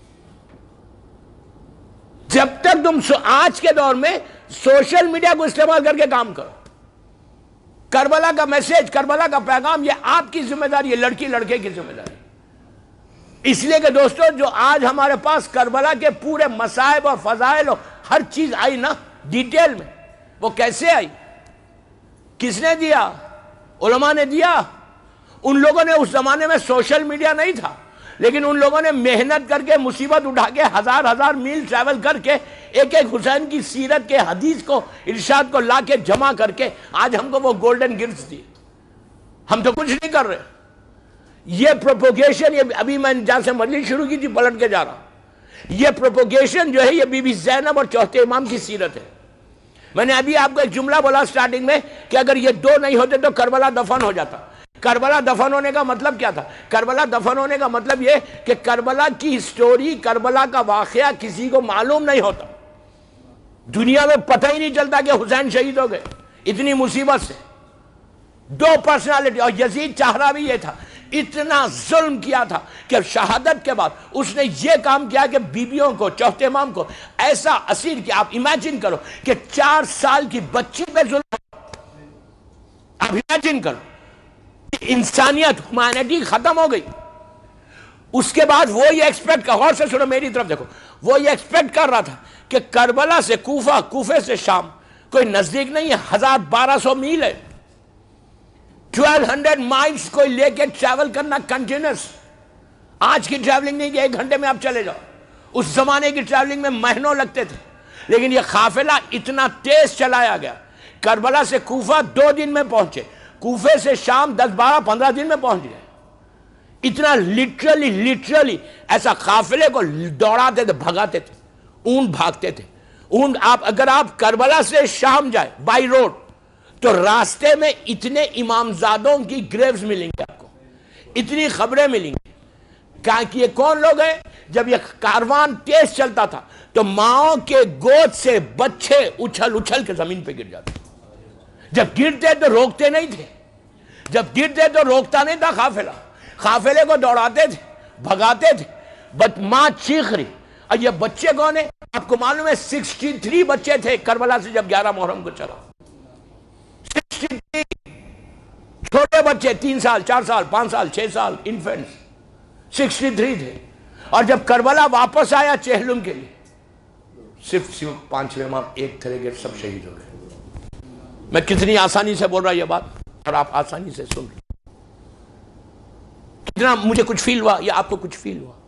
جب تک تم آج کے دور میں سوشل میڈیا کو استعمال کر کے کام کرو، کربلا کا میسج، کربلا کا پیغام، یہ آپ کی ذمہ داری ہے، لڑکی لڑکے کی ذمہ داری. اس لیے کہ دوستو جو آج ہمارے پاس کربلا کے پورے مصائب اور فضائل اور ہر چیز آئی نا ڈیٹیل میں، وہ کیسے آئی؟ کس نے دیا؟ علماء نے دیا. ان لوگوں نے اس زمانے میں سوشل میڈیا نہیں تھا، لیکن ان لوگوں نے محنت کر کے، مصیبت اٹھا کے، ہزار ہزار میل ٹریول کر کے ایک ایک حسین کی سیرت کے حدیث کو، ارشاد کو لا کے جمع کر کے آج ہم کو وہ گولڈن گفٹس دی. ہم تو کچھ نہیں کر رہے. یہ پروپوگیشن، یہ ابھی میں جہاں سے مجلس شروع کی تھی پلٹ کے جا رہا، یہ پروپوگیشن جو ہے یہ بی بی زینب اور چوتھے امام کی سیرت ہے. میں نے ابھی آپ کو ایک جملہ بولا سٹارٹنگ میں کہ اگر یہ دو نہیں ہوتے تو کربلا دفن ہو جاتا. کربلا دفن ہونے کا مطلب کیا تھا؟ کربلا دفن ہونے کا مطلب یہ کہ کربلا کی سٹوری، کربلا کا واقعہ کسی کو معلوم نہیں ہوتا. دنیا میں پتہ ہی نہیں چلتا کہ حسین شہید ہو گئے اتنی مصیبت سے. دو پرسنالٹی، اور یزید چاہ رہا بھی یہ تھا، اتنا ظلم کیا تھا کہ شہادت کے بعد اس نے یہ کام کیا کہ بیبیوں کو، چوتھے امام کو ایسا اسیر کیا. آپ امیجن کرو کہ چار سال کی بچی پہ ظلم. آپ امیجن کرو، انسانیت، ہیومینٹی ختم ہو گئی. اس کے بعد وہ یہ ایکسپیکٹ کر، غور سے سنو میری طرف دیکھو، وہ یہ ایکسپیکٹ کر رہا تھا کہ کربلا سے کوفہ، کوفے سے شام کوئی نزدیک نہیں ہے، ہزار بارہ سو میل ہے، ٹویلو ہنڈریڈ مائلز کوئی لے کے ٹریول کرنا کنٹینیوس. آج کی ٹریولنگ نہیں کہ ایک گھنٹے میں آپ چلے جاؤ، اس زمانے کی ٹریولنگ میں مہینوں لگتے تھے. لیکن یہ قافلہ اتنا تیز چلایا گیا، کربلا سے کوفہ دو دن میں پہنچے، کوفے سے شام دس بارہ پندرہ دن میں پہنچ گئے. اتنا لٹرلی لٹرلی ایسا قافلے کو دوڑاتے تھے، بھگاتے تھے، اونٹ بھاگتے تھے. ان آپ اگر آپ کربلا سے شام جائے بائی روڈ تو راستے میں اتنے امامزادوں کی گریوز ملیں گے آپ کو، اتنی خبریں ملیں گی کہ یہ کون لوگ ہیں. جب یہ کاروان تیز چلتا تھا تو ماؤں کے گود سے بچے اچھل اچھل کے زمین پہ گر جاتے، جب گرتے تو روکتے نہیں تھے، جب گرتے تو روکتا نہیں تھا قافلہ، قافلے کو دوڑاتے تھے، بھگاتے تھے. ماں چیخ رہی. اور یہ بچے کون ہیں آپ کو معلوم ہے؟ سکسٹی تھری بچے تھے کربلا سے جب گیارہ محرم کو چلا. سکسٹی تھری چھوٹے بچے، تین سال، چار سال، پانچ سال، چھ سال، انفینٹس سکسٹی تھری تھے. اور جب کربلا واپس آیا چہلم کے لیے، صرف صرف پانچویں امام ایک تھے کہ سب شہید ہو گئے. میں کتنی آسانی سے بول رہا یہ بات اور آپ آسانی سے سن رہے. کتنا مجھے کچھ فیل ہوا یا آپ کو کچھ فیل ہوا؟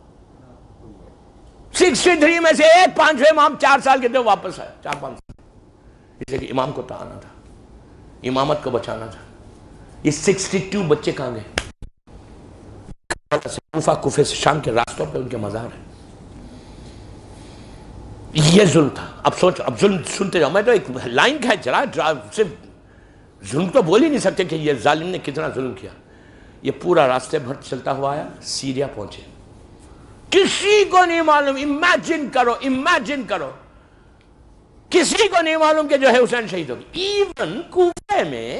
سکسٹی تھری میں سے ایک پانچویں امام چار سال کے تھے واپس آئے، چار پانچ سال. اس لیے کہ امام کو تعانا تھا، امامت کو بچانا تھا. یہ سکسٹی ٹو بچے کہاں گئے؟ کوفہ، کوفے سے شام کے راستوں پہ ان کے مزار ہیں. یہ ظلم تھا. اب سوچ، اب ظلم سنتے جاؤ. میں تو ایک لائن کھینچ رہا، صرف ظلم تو بول ہی نہیں سکتے کہ یہ ظالم نے کتنا ظلم کیا. یہ پورا راستے بھر چلتا ہوا آیا، سیریا پہنچے. کسی کو نہیں معلوم، امیجن کرو امیجن کرو کسی کو نہیں معلوم کہ جو ہے حسین شہید ہوگی. ایون کوفے میں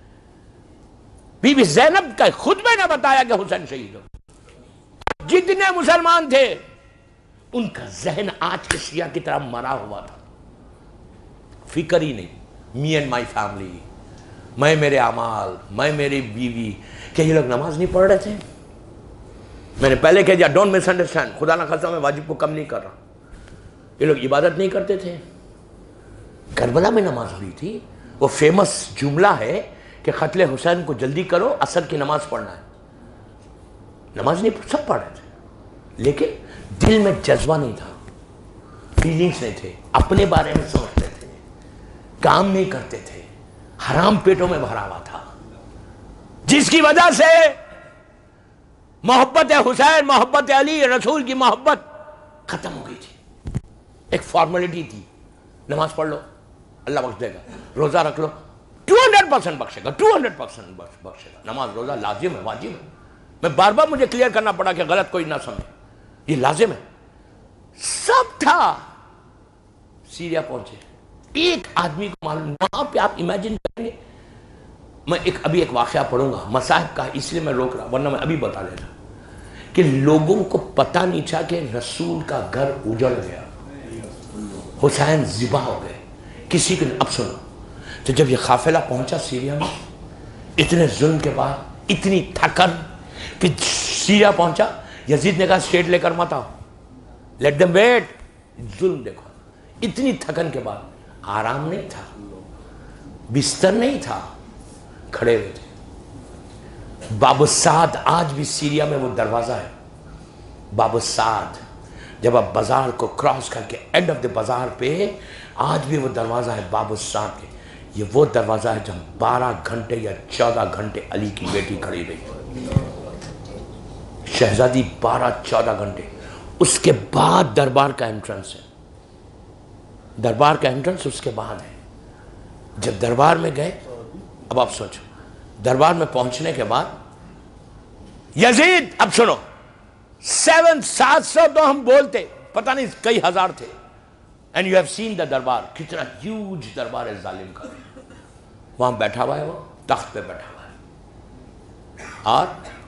بی بی زینب کا خطبے نے بتایا کہ حسین شہید ہوگا. جتنے مسلمان تھے ان کا ذہن آج کے شیعہ کی طرح مرا ہوا تھا. فکر ہی نہیں. می اینڈ مائی فیملی، میں میرے اعمال، میں میری بیوی. کہ یہ لوگ نماز نہیں پڑھ رہے تھے؟ میں نے پہلے کہہ دیا ڈونٹ مس انڈرسٹینڈ، خدا نہ خاصا میں واجب کو کم نہیں کر رہا. یہ لوگ عبادت نہیں کرتے تھے. کربلا میں نماز ہوئی تھی. وہ فیمس جملہ ہے کہ قتل حسین کو جلدی کرو، عصر کی نماز پڑھنا ہے. نماز نہیں سب پڑھ رہے تھے لیکن دل میں جذبہ نہیں تھا، فیلنگز نہیں تھے، اپنے بارے میں سوچتے تھے، کام نہیں کرتے تھے، حرام پیٹوں میں بھرا ہوا تھا، جس کی وجہ سے محبت حسین، محبت علی، رسول کی محبت ختم ہو گئی تھی. ایک فارمیلٹی تھی، نماز پڑھ لو اللہ بخش دے گا، روزہ رکھ لو ٹو ہنڈریڈ پرسینٹ بخشے گا، ٹو ہنڈریڈ پرسینٹ بخشے گا. نماز روزہ لازم ہے، واجب ہے. میں بار بار مجھے کلیئر کرنا پڑا کہ غلط کوئی نہ سمجھے، یہ لازم ہے. سب تھا. سیریا پہنچے. ایک آدمی کو معلوم. وہاں پہ آپ امیجن کریں گے. میں ایک ابھی ایک واقعہ پڑھوں گا مصاحب کا، اس لیے میں روک رہا، ورنہ میں ابھی بتا دیتا کہ لوگوں کو پتہ نہیں تھا کہ رسول کا گھر اجڑ گیا، حسین ذبح ہو گئے. کسی کو. اب سنو، تو جب یہ قافلہ پہنچا سیریا میں، اتنے ظلم کے بعد، اتنی تھکن کہ سیریا پہنچا، یزید نے کہا اسٹیٹ لے کر مت آؤ، لیٹ دم ویٹ. ظلم دیکھو، اتنی تھکن کے بعد آرام نہیں تھا، بستر نہیں تھا، کھڑے ہوئے تھے. باب السعد آج بھی سیریا میں وہ دروازہ ہے. باب السعد، جب آپ بازار کو کراس کر کے اینڈ آف دا بازار پہ، آج بھی وہ دروازہ ہے باب السعد کے. یہ وہ دروازہ ہے جہاں بارہ گھنٹے یا چودہ گھنٹے علی کی بیٹی کھڑی رہی، شہزادی. بارہ چودہ گھنٹے. اس کے بعد دربار کا انٹرنس ہے. دربار کا انٹرنس اس کے بعد ہے. جب دربار میں گئے، اب آپ سوچو، دربار میں پہنچنے کے بعد یزید، اب سنو، سیون سات سو تو ہم بولتے، پتہ نہیں کئی ہزار تھے. And you have seen the دربار، کتنا ہیوج دربار ہے ظالم کا. وہاں بیٹھا ہوا ہے، وہ تخت پہ بیٹھا ہوا ہے اور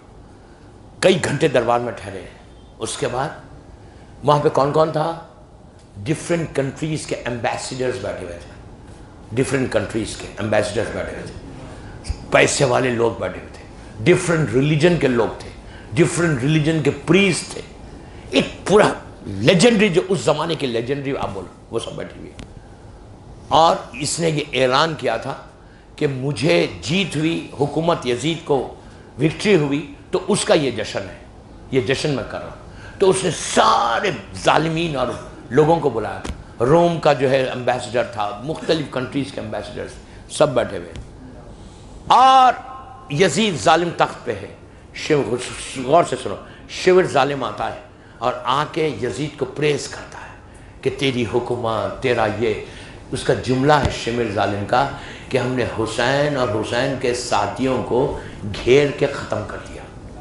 کئی گھنٹے دربار میں ٹھہرے. اس کے بعد وہاں پہ کون کون تھا؟ ڈفرینٹ کنٹریز کے ایمبیسیڈرز بیٹھے ہوئے تھے. ڈفرینٹ کنٹریز کے ایمبیسیڈرز بیٹھے ہوئے تھے، پیسے والے لوگ بیٹھے ہوئے تھے، ڈفرینٹ ریلیجن کے لوگ تھے، ڈفرینٹ ریلیجن کے پریسٹ تھے. ایک پورا لیجنڈری، جو اس زمانے کے لیجنڈری آپ بولو، وہ سب بیٹھی ہوئی. اور اس نے یہ اعلان کیا تھا کہ مجھے جیت ہوئی، حکومت یزید کو وکٹری ہوئی تو اس کا یہ جشن ہے، یہ جشن میں کر رہا ہوں. تو اس نے سارے ظالمین اور لوگوں کو بلایا. روم کا جو ہے ایمبیسیڈر تھا، مختلف کنٹریز کے ایمبیسیڈر سب بیٹھے ہوئے. اور یزید ظالم تخت پہ ہے. غور سے سنو، شیور ظالم آتا ہے اور آ کے یزید کو پریز کرتا ہے کہ تیری حکومت، تیرا یہ. اس کا جملہ ہے شمر ظالم کا کہ ہم نے حسین اور حسین کے ساتھیوں کو گھیر کے ختم کر دیا.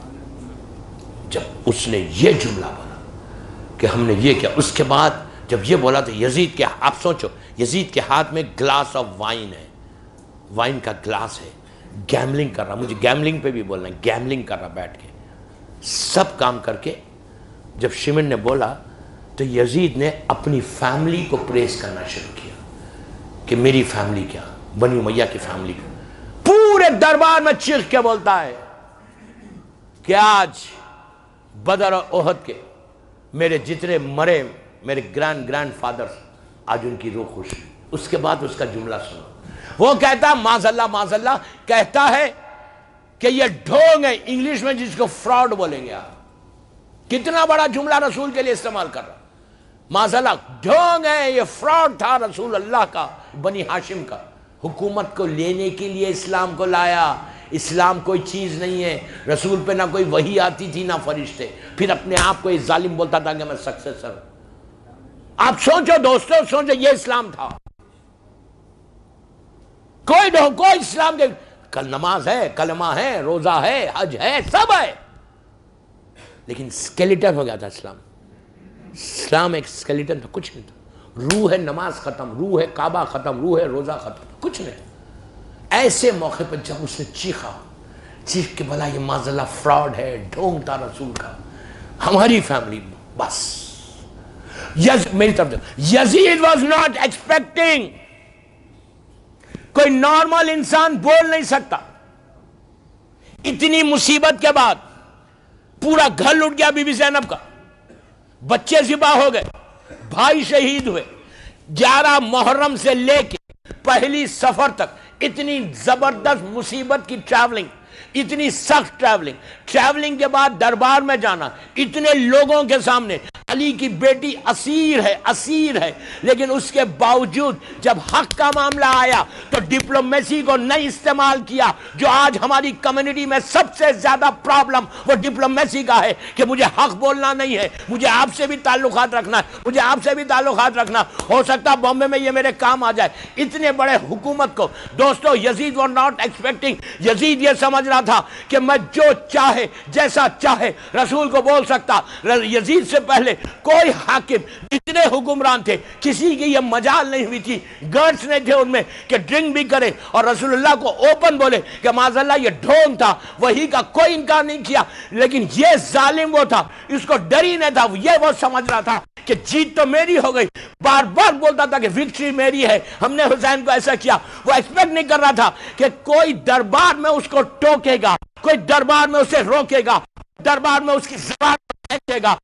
جب اس نے یہ جملہ بولا کہ ہم نے یہ کیا، اس کے بعد جب یہ بولا تو یزید کے، آپ سوچو یزید کے ہاتھ میں گلاس آف وائن ہے، وائن کا گلاس ہے، گیملنگ کر رہا، مجھے گیملنگ پہ بھی بولنا ہے، گیملنگ کر رہا بیٹھ کے، سب کام کر کے. جب شمر نے بولا تو یزید نے اپنی فیملی کو پریز کرنا شروع کیا کہ میری فیملی کیا، بنی امیہ کی فیملی کو. پورے دربار میں چیخ کے بولتا ہے کہ آج بدر اور احد کے میرے جتنے مرے میرے گرینڈ گرینڈ فادرز، آج ان کی روح خوش. اس کے بعد اس کا جملہ سنو، وہ کہتا معاذ اللہ معاذ اللہ، کہتا ہے کہ یہ ڈھونگ ہے، انگلش میں جس کو فراڈ بولیں گے آپ. کتنا بڑا جملہ رسول کے لیے استعمال کر رہا، معاذ اللہ ڈھونگ ہے، یہ فراڈ تھا رسول اللہ کا، بنی ہاشم کا. حکومت کو لینے کے لیے اسلام کو لایا. اسلام کوئی چیز نہیں ہے، رسول پہ نہ کوئی وحی آتی تھی نہ فرشتے، پھر اپنے آپ کو اس ظالم بولتا تھا کہ میں سکسیسر ہوں. آپ سوچو دوستو، سوچو یہ اسلام تھا. کوئی ڈھو کوئی اسلام کے کل نماز ہے، کلمہ ہے، روزہ ہے، حج ہے، سب ہے، لیکن سکیلیٹن ہو گیا تھا اسلام. اسلام ایک سکیلیٹن تھا، کچھ نہیں تھا. روح ہے نماز ختم، روح ہے کعبہ ختم، روح ہے روزہ ختم، کچھ نہیں. ایسے موقع پر جب اس نے چیخا، چیخ کے بلا یہ معاذ اللہ فراڈ ہے، ڈھونگ تھا رسول کا، ہماری فیملی، بس یز میری طرف. یزید واز ناٹ ایکسپیکٹنگ، کوئی نارمل انسان بول نہیں سکتا. اتنی مصیبت کے بعد پورا گھر لٹ گیا بی بی زینب کا، بچے ذبح ہو گئے، بھائی شہید ہوئے. گیارہ محرم سے لے کے پہلی سفر تک اتنی زبردست مصیبت کی ٹریولنگ، اتنی سخت ٹریولنگ، ٹریولنگ کے بعد دربار میں جانا، اتنے لوگوں کے سامنے. علی کی بیٹی اسیر ہے، اسیر ہے، لیکن اس کے باوجود جب حق کا معاملہ آیا تو ڈپلومیسی کو نہیں استعمال کیا. جو آج ہماری کمیونٹی میں سب سے زیادہ پرابلم وہ ڈپلومیسی کا ہے کہ مجھے حق بولنا نہیں ہے، مجھے آپ سے بھی تعلقات رکھنا ہے، مجھے آپ سے بھی تعلقات رکھنا، ہو سکتا بامبے میں یہ میرے کام آ جائے. اتنے بڑے حکومت کو دوستو یزید وہ ناٹ ایکسپیکٹنگ. یزید یہ سمجھ رہا تھا کہ میں جو چاہے جیسا چاہے رسول کو بول سکتا. یزید سے پہلے کوئی حاکم، جتنے حکمران تھے، کسی کی یہ مجال نہیں ہوئی تھی، گرڈس نہیں تھے ان میں کہ ڈرنک بھی کرے اور رسول اللہ کو اوپن بولے کہ معاذ اللہ یہ ڈھونگ تھا. وہی کا کوئی انکار نہیں کیا، لیکن یہ ظالم وہ تھا، اس کو ڈر ہی نہیں تھا. یہ وہ سمجھ رہا تھا کہ جیت تو میری ہو گئی، بار بار بولتا تھا کہ وکٹری میری ہے، ہم نے حسین کو ایسا کیا. وہ ایکسپیکٹ نہیں کر رہا تھا کہ کوئی دربار میں اس کو ٹوکے گا، کوئی دربار میں اسے روکے گا، دربار میں اس کی زبان پھینکے گا.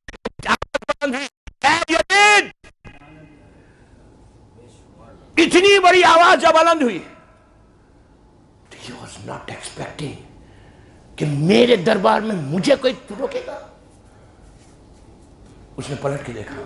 اتنی بڑی آواز جب بلند ہوئی تو he was not expecting کہ میرے دربار میں مجھے کوئی روکے گا. اس نے پلٹ کے دیکھا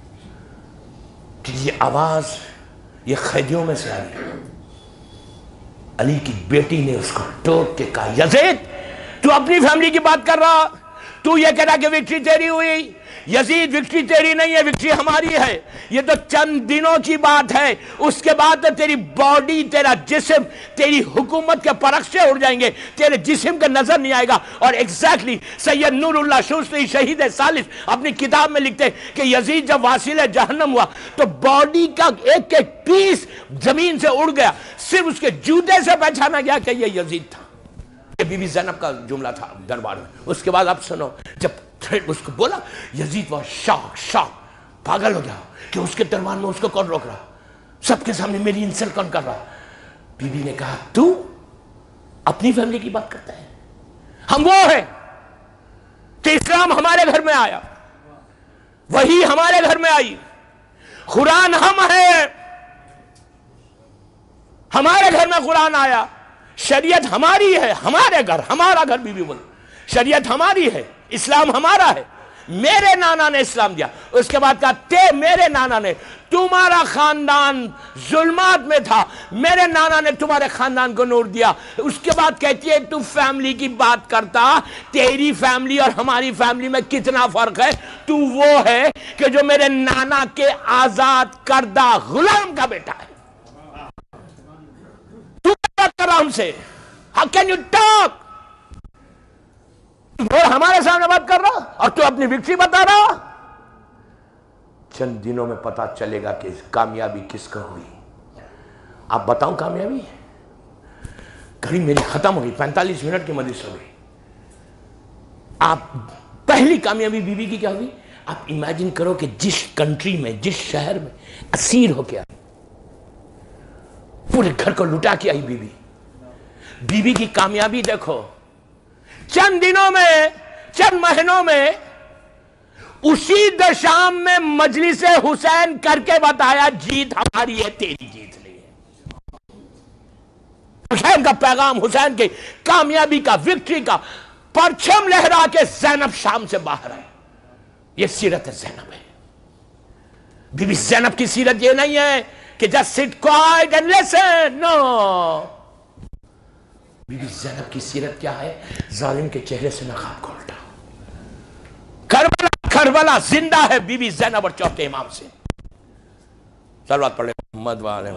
کہ یہ آواز یہ قیدیوں میں سے آ رہی. علی کی بیٹی نے اس کو ٹوک کے کہا یزید تو اپنی فیملی کی بات کر رہا، تو یہ کہہ رہا کہ وکٹری تیری ہوئی. یزید وکٹری تیری نہیں ہے، وکٹری ہماری ہے. یہ تو چند دنوں کی بات ہے، اس کے بعد تیری باڈی، تیرا جسم، تیری حکومت کے پرخشے اڑ جائیں گے، تیرے جسم کا نظر نہیں آئے گا. اور ایگزیکٹلی سید نور اللہ شوستی شہید ثالث اپنی کتاب میں لکھتے کہ یزید جب واصل جہنم ہوا تو باڈی کا ایک ایک پیس زمین سے اڑ گیا، صرف اس کے جوتے سے پہچانا گیا کہ یہ یزید تھا. یہ بی بی زینب کا جملہ تھا دربار میں. اس کے بعد اب سنو، جب اس کو بولا یزید وہ شاک شاک پاگل ہو گیا کہ اس کے دربار میں اس کو کون روک رہا، سب کے سامنے میری انسلٹ کون کر رہا. بی بی نے کہا تو اپنی فیملی کی بات کرتا ہے، ہم وہ ہیں کہ اسلام ہمارے گھر میں آیا، وہی ہمارے گھر میں آئی، قرآن ہم ہیں، ہمارے گھر میں قرآن آیا، شریعت ہماری ہے، ہمارے گھر، ہمارا گھر. بی بی بول شریعت ہماری ہے، اسلام ہمارا ہے، میرے نانا نے اسلام دیا. اس کے بعد کہا تے میرے نانا نے, تمہارا خاندان ظلمات میں تھا, میرے نانا نے تمہارے خاندان کو نور دیا. اس کے بعد کہتی ہے تو فیملی کی بات کرتا, تیری فیملی اور ہماری فیملی میں کتنا فرق ہے. تو وہ ہے کہ جو میرے نانا کے آزاد کردہ غلام کا بیٹا ہے. تو بات کر رہا ہم سے, how can you talk؟ اور ہمارے سامنے بات کر رہا اور تو اپنی وکٹری بتا رہا. چند دنوں میں پتا چلے گا کہ کامیابی کس کا ہوئی. آپ بتاؤں کامیابی؟ گھڑی میری ختم ہوئی, پینتالیس منٹ کی مجلس ہو گئی. آپ پہلی کامیابی بی بی کی کیا ہوئی؟ آپ امیجن کرو کہ جس کنٹری میں, جس شہر میں اسیر ہو کے آئی, پورے گھر کو لٹا کے آئی بی بی. بی بی کی کامیابی دیکھو, چند دنوں میں, چند مہینوں میں اسی دشام میں مجلس حسین کر کے بتایا جیت ہماری ہے, تیری جیت نہیں ہے. حسین کا پیغام, حسین کی کامیابی کا, وکٹری کا پرچم لہرا کے زینب شام سے باہر ہے. یہ سیرت زینب ہے. بی بی زینب کی سیرت یہ نہیں ہے کہ just sit quiet and listen, no. بی بی زینب کی سیرت کیا ہے؟ ظالم کے چہرے سے نقاب کو الٹا. کربلا, کربلا زندہ ہے بی بی زینب اور چوتھے امام سے. صلوات پڑھ لیں محمد والے.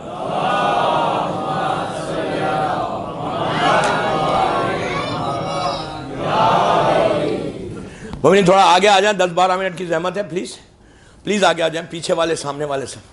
مومنین تھوڑا آگے آ جائیں, دس بارہ منٹ کی زحمت ہے, پلیز پلیز آگے آ جائیں. پیچھے والے, سامنے والے سب.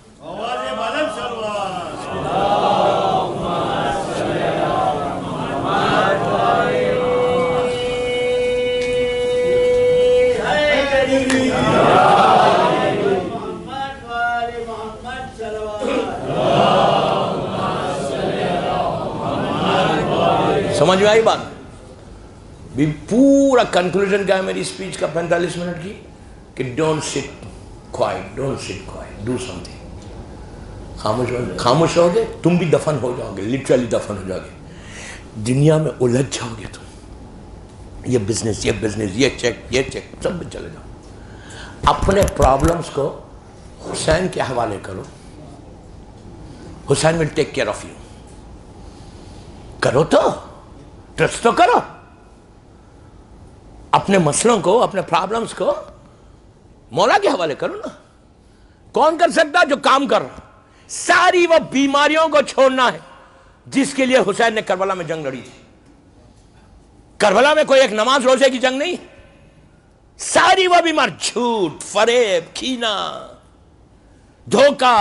سمجھ میں آئی بات؟ بھی پورا کنکلوژن کیا ہے میری اسپیچ کا پینتالیس منٹ کی, کہ don't sit quiet, don't sit quiet, do something. خاموش ہو, خاموش رہو گے تم بھی دفن ہو جاؤ گے, لٹرلی دفن ہو جاؤ گے. دنیا میں الجھ جاؤ گے تم. یہ بزنس, یہ بزنس, یہ چیک, یہ چیک, سب میں چلے جاؤ. اپنے پرابلمس کو حسین کے حوالے کرو. Hussain will take care of you. کرو تو, ٹرسٹ تو کرو. اپنے مسئلوں کو, اپنے پرابلمس کو مولا کے حوالے کرو نا. کون کر سکتا جو کام کر رہا؟ ساری وہ بیماریوں کو چھوڑنا ہے جس کے لیے حسین نے کربلا میں جنگ لڑی تھی. کربلا میں کوئی ایک نماز روزے کی جنگ نہیں, ساری وہ بیمار, جھوٹ, فریب, کینہ, دھوکہ,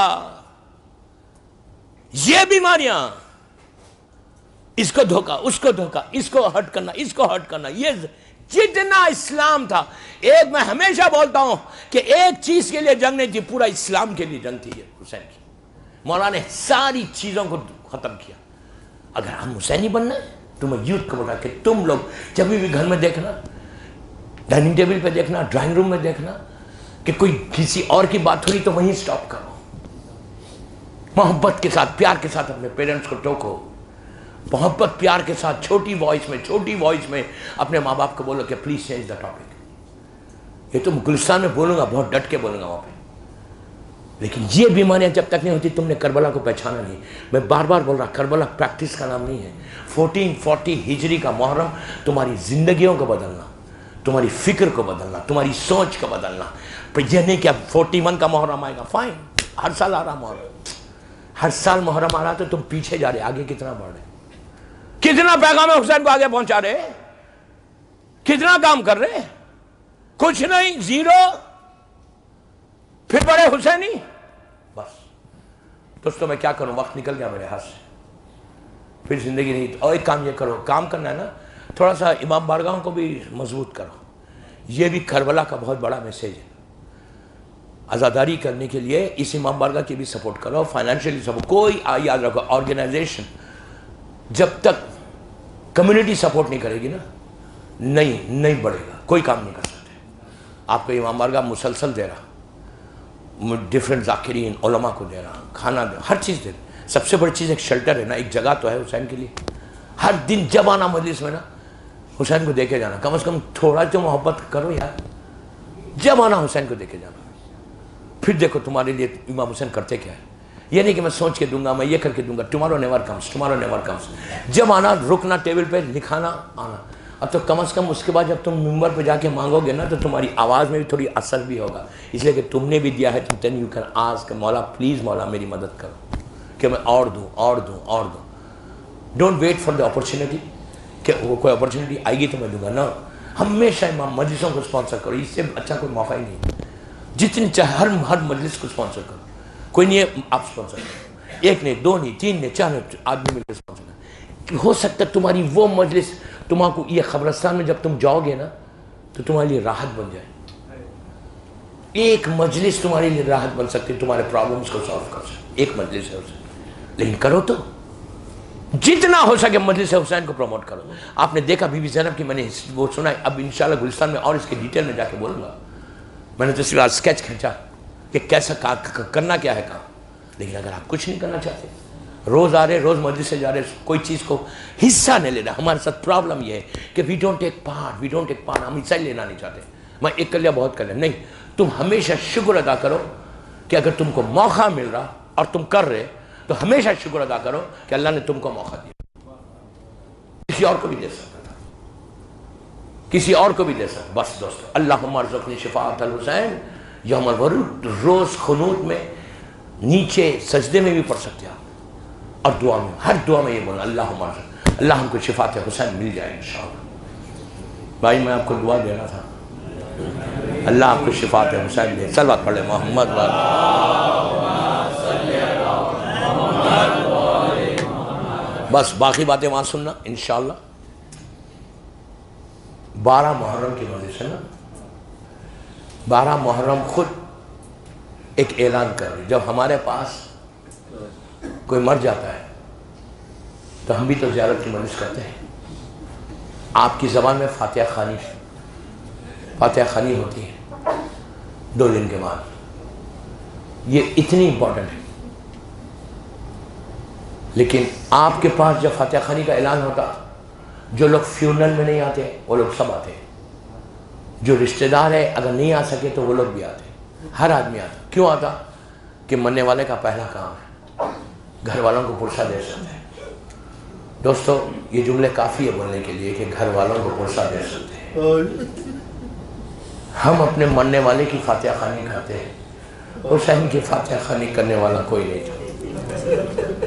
یہ بیماریاں, اس کو دھوکہ, اس کو دھوکہ, اس کو ہرٹ کرنا, اس کو ہرٹ کرنا, یہ جتنا اسلام تھا. ایک میں ہمیشہ بولتا ہوں کہ ایک چیز کے لیے جنگ نہیں تھی, پورا اسلام کے لیے جنگ تھی یہ حسین کی. مولا نے ساری چیزوں کو ختم کیا. اگر ہم حسینی بننا ہے تو میں یوتھ کو بتا کہ تم لوگ جب بھی گھر میں دیکھنا, ڈائننگ ٹیبل پہ دیکھنا, ڈرائنگ روم میں دیکھنا کہ کوئی کسی اور کی بات ہو رہی تو وہیں سٹاپ کرو. محبت کے ساتھ, پیار کے ساتھ اپنے پیرنٹس کو ٹوکو. محبت پیار کے ساتھ چھوٹی وائس میں, چھوٹی وائس میں اپنے ماں باپ کو بولو کہ پلیز چینج دا ٹاپک. یہ تو گلستان میں بولوں گا, بہت ڈٹ کے بولوں گا وہاں پہ. لیکن یہ بیماریاں جب تک نہیں ہوتی, تم نے کربلا کو پہچانا نہیں. میں بار بار بول رہا, کربلا پریکٹس کا نام نہیں ہے. فورٹین فورٹی ہجری کا محرم تمہاری زندگیوں کو بدلنا, تمہاری فکر کو بدلنا, تمہاری سوچ کو بدلنا. یہ نہیں کہ اب فورٹی ون کا محرم آئے گا, فائن, ہر سال آ رہا محرم, ہر سال محرم آ رہا, تو تم پیچھے جا رہے, آگے کتنا بڑھ رہے, کتنا پیغام حسین کو آگے پہنچا رہے, کتنا کام کر رہے, کچھ نہیں, زیرو. پھر بڑے حسینی. بس دوستو میں کیا کروں, وقت نکل گیا میرے ہاتھ سے, پھر زندگی نہیں. اور ایک کام یہ کرو, کام کرنا ہے نا, تھوڑا سا امام بارگاہوں کو بھی مضبوط کرو. یہ بھی کربلا کا بہت بڑا میسیج ہے. عزاداری کرنے کے لیے اس امام بارگاہ کی بھی سپورٹ کرو, فائنینشلی سپورٹ. کوئی یاد رکھو, آرگنائزیشن جب تک کمیونٹی سپورٹ نہیں کرے گی نا, نہیں نہیں بڑھے گا, کوئی کام نہیں کر سکتے. آپ کو امام بارگاہ مسلسل دے رہا, ڈفرینٹ ذاکرین علماء کو دے رہا, کھانا دے, ہر چیز دے رہا. سب سے بڑی چیز ایک شیلٹر ہے نا, ایک جگہ تو ہے حسین کے لیے. ہر دن جب آنا مجلس میں نا, حسین کو دیکھے جانا, کم از کم تھوڑا تو محبت کرو یار. जब आना हुसैन को देखे जाना, फिर देखो तुम्हारे लिए इमाम हुसैन करते क्या है। ये नहीं कि मैं सोच के दूंगा, मैं ये करके दूंगा, tomorrow never comes, tomorrow never comes. जब आना रुकना, टेबल पे लिखाना, आना। अब तो कम से कम उसके बाद जब तुम मिंबर पे जाके मांगोगे ना, तो तुम्हारी आवाज़ में भी थोड़ी असर भी होगा, इसलिए कि तुमने भी दिया है। तुम देन यू कैन आस्क मौला प्लीज़ मौला मेरी मदद करो कि मैं और दूँ और दूँ और दूँ। Don't wait for the opportunity कि वो कोई अपॉर्चुनिटी आएगी तो मैं दूंगा ना। हमेशा इमाम मजलिसों को स्पॉन्सर करो, इससे अच्छा कोई मौका ही नहीं। जितनी चाहे हर हर मजलिस को स्पॉन्सर करो, कोई नहीं है आप स्पॉन्सर करो, एक नहीं, दो नहीं, तीन नहीं, चार नहीं, आदमी मिलकर स्पॉन्सर करो। हो सकता है तुम्हारी वो मजलिस तुम्हारा ये कब्रिस्तान में जब तुम जाओगे ना, तो तुम्हारे लिए राहत बन जाए। एक मजलिस तुम्हारे लिए राहत बन सकती है, तुम्हारे प्रॉब्लम्स को सॉल्व कर सकती, एक मजलिस है उसे। लेकिन करो तो जितना हो सके मजलिस हुसैन को प्रमोट करो। आपने देखा बीबी ज़ैनब की, मैंने वो सुना है, अब इंशाल्लाह गुलिस्तान में और इसके डिटेल में जाके बोलूँगा। मैंने तो सिर्फ आज स्केच खींचा कि कैसा का, का, करना क्या है काम। लेकिन अगर आप कुछ नहीं करना चाहते, रोज़ आ रहे, रोज़ मस्जिद से जा रहे, कोई चीज़ को हिस्सा नहीं ले रहा। हमारे साथ प्रॉब्लम ये है कि we don't take part, we don't take part, हम हिस्सा ही लेना नहीं चाहते। मैं एक कर लिया बहुत कर लिया, नहीं। तुम हमेशा शुक्र अदा करो कि अगर तुमको मौका मिल रहा और तुम कर रहे, तो हमेशा शुक्र अदा करो कि अल्लाह ने तुमको मौका दिया। किसी और को भी दे सकता था, किसी और को भी दे सकता। बस दोस्तों, अल्लाहुम्मा अर्ज़ुक़नी शिफ़ाअत अल हुसैन यौमल वरूद, रोज़ खुनूत में नीचे सजदे में भी पढ़ सकते हैं आप, और दुआ में, हर दुआ में ये बोलना अल्लाहुम्मा अर्ज़ुक़, अल्लाह हमको शिफ़ाअत हुसैन मिल जाए इंशाअल्लाह। भाई मैं आपको दुआ देना था, अल्लाह आपको शिफ़ाअत हुसैन दे। सल्लल्लाहु अलैहि मोहम्मद। बस बाकी बातें वहाँ सुनना इंशाअल्लाह। बारह मुहर्रम की मजलिस है ना, बारह मुहर्रम खुद एक ऐलान कर रही, जब हमारे पास कोई मर जाता है तो हम भी तो ज़ियारत की मजलिस करते हैं। आपकी ज़बान में फातिहा खानी, फातिहा खानी होती है दो दिन के बाद, ये इतनी इम्पोर्टेंट है। लेकिन आपके पास जब फातिहा खानी का ऐलान होता, जो लोग फ्यूनरल में नहीं आते वो लोग सब आते, जो रिश्तेदार है अगर नहीं आ सके तो वो लोग भी आते, हर आदमी आता। क्यों आता? कि मरने वाले का पहला काम है घर वालों को पुरसा दे सकते हैं। दोस्तों ये जुमले काफ़ी है बोलने के लिए कि घर वालों को पुरसा दे सकते हैं। हम अपने मरने वाले की फातिहा खानी खाते हैं, हुसैन की फातिहा खानी करने वाला कोई नहीं था।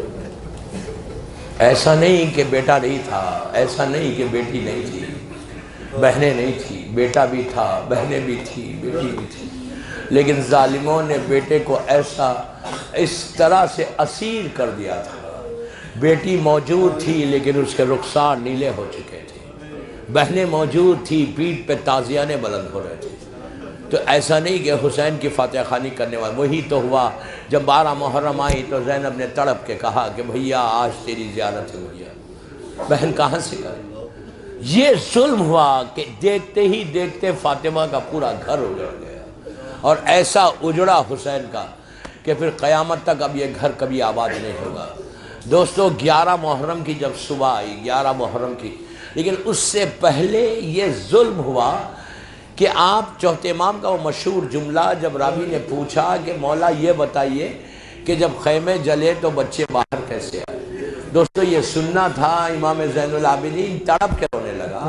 ऐसा नहीं कि बेटा नहीं था, ऐसा नहीं कि बेटी नहीं थी, बहनें नहीं थी, बेटा भी था, बहनें भी थी, बेटी भी थी, लेकिन जालिमों ने बेटे को ऐसा इस तरह से असीर कर दिया था। बेटी मौजूद थी लेकिन उसके रुखसार नीले हो चुके थे, बहनें मौजूद थी, पीठ पे ताज़ियाने बुलंद हो रहे थे। तो ऐसा नहीं कि हुसैन की फातिहा खानी करने वाला। वही तो हुआ जब बारह मुहर्रम आई तो ज़ैनब ने तड़प के कहा कि भैया आज तेरी ज़ियारत है भैया। बहन कहाँ से करे? ये जुल्म हुआ कि देखते ही देखते फातिमा का पूरा घर उजड़ गया, और ऐसा उजड़ा हुसैन का कि फिर क़यामत तक अब ये घर कभी आबाद नहीं होगा। दोस्तों ग्यारह मुहर्रम की जब सुबह आई, ग्यारह मुहर्रम की, लेकिन उससे पहले ये जुल्म हुआ कि आप चौथे इमाम का वो मशहूर जुमला, जब रावी ने पूछा कि मौला ये बताइए कि जब खैमे जले तो बच्चे बाहर कैसे आए। दोस्तों ये सुनना था। इमाम ज़ैनुल आबिदीन तड़प के रोने लगा,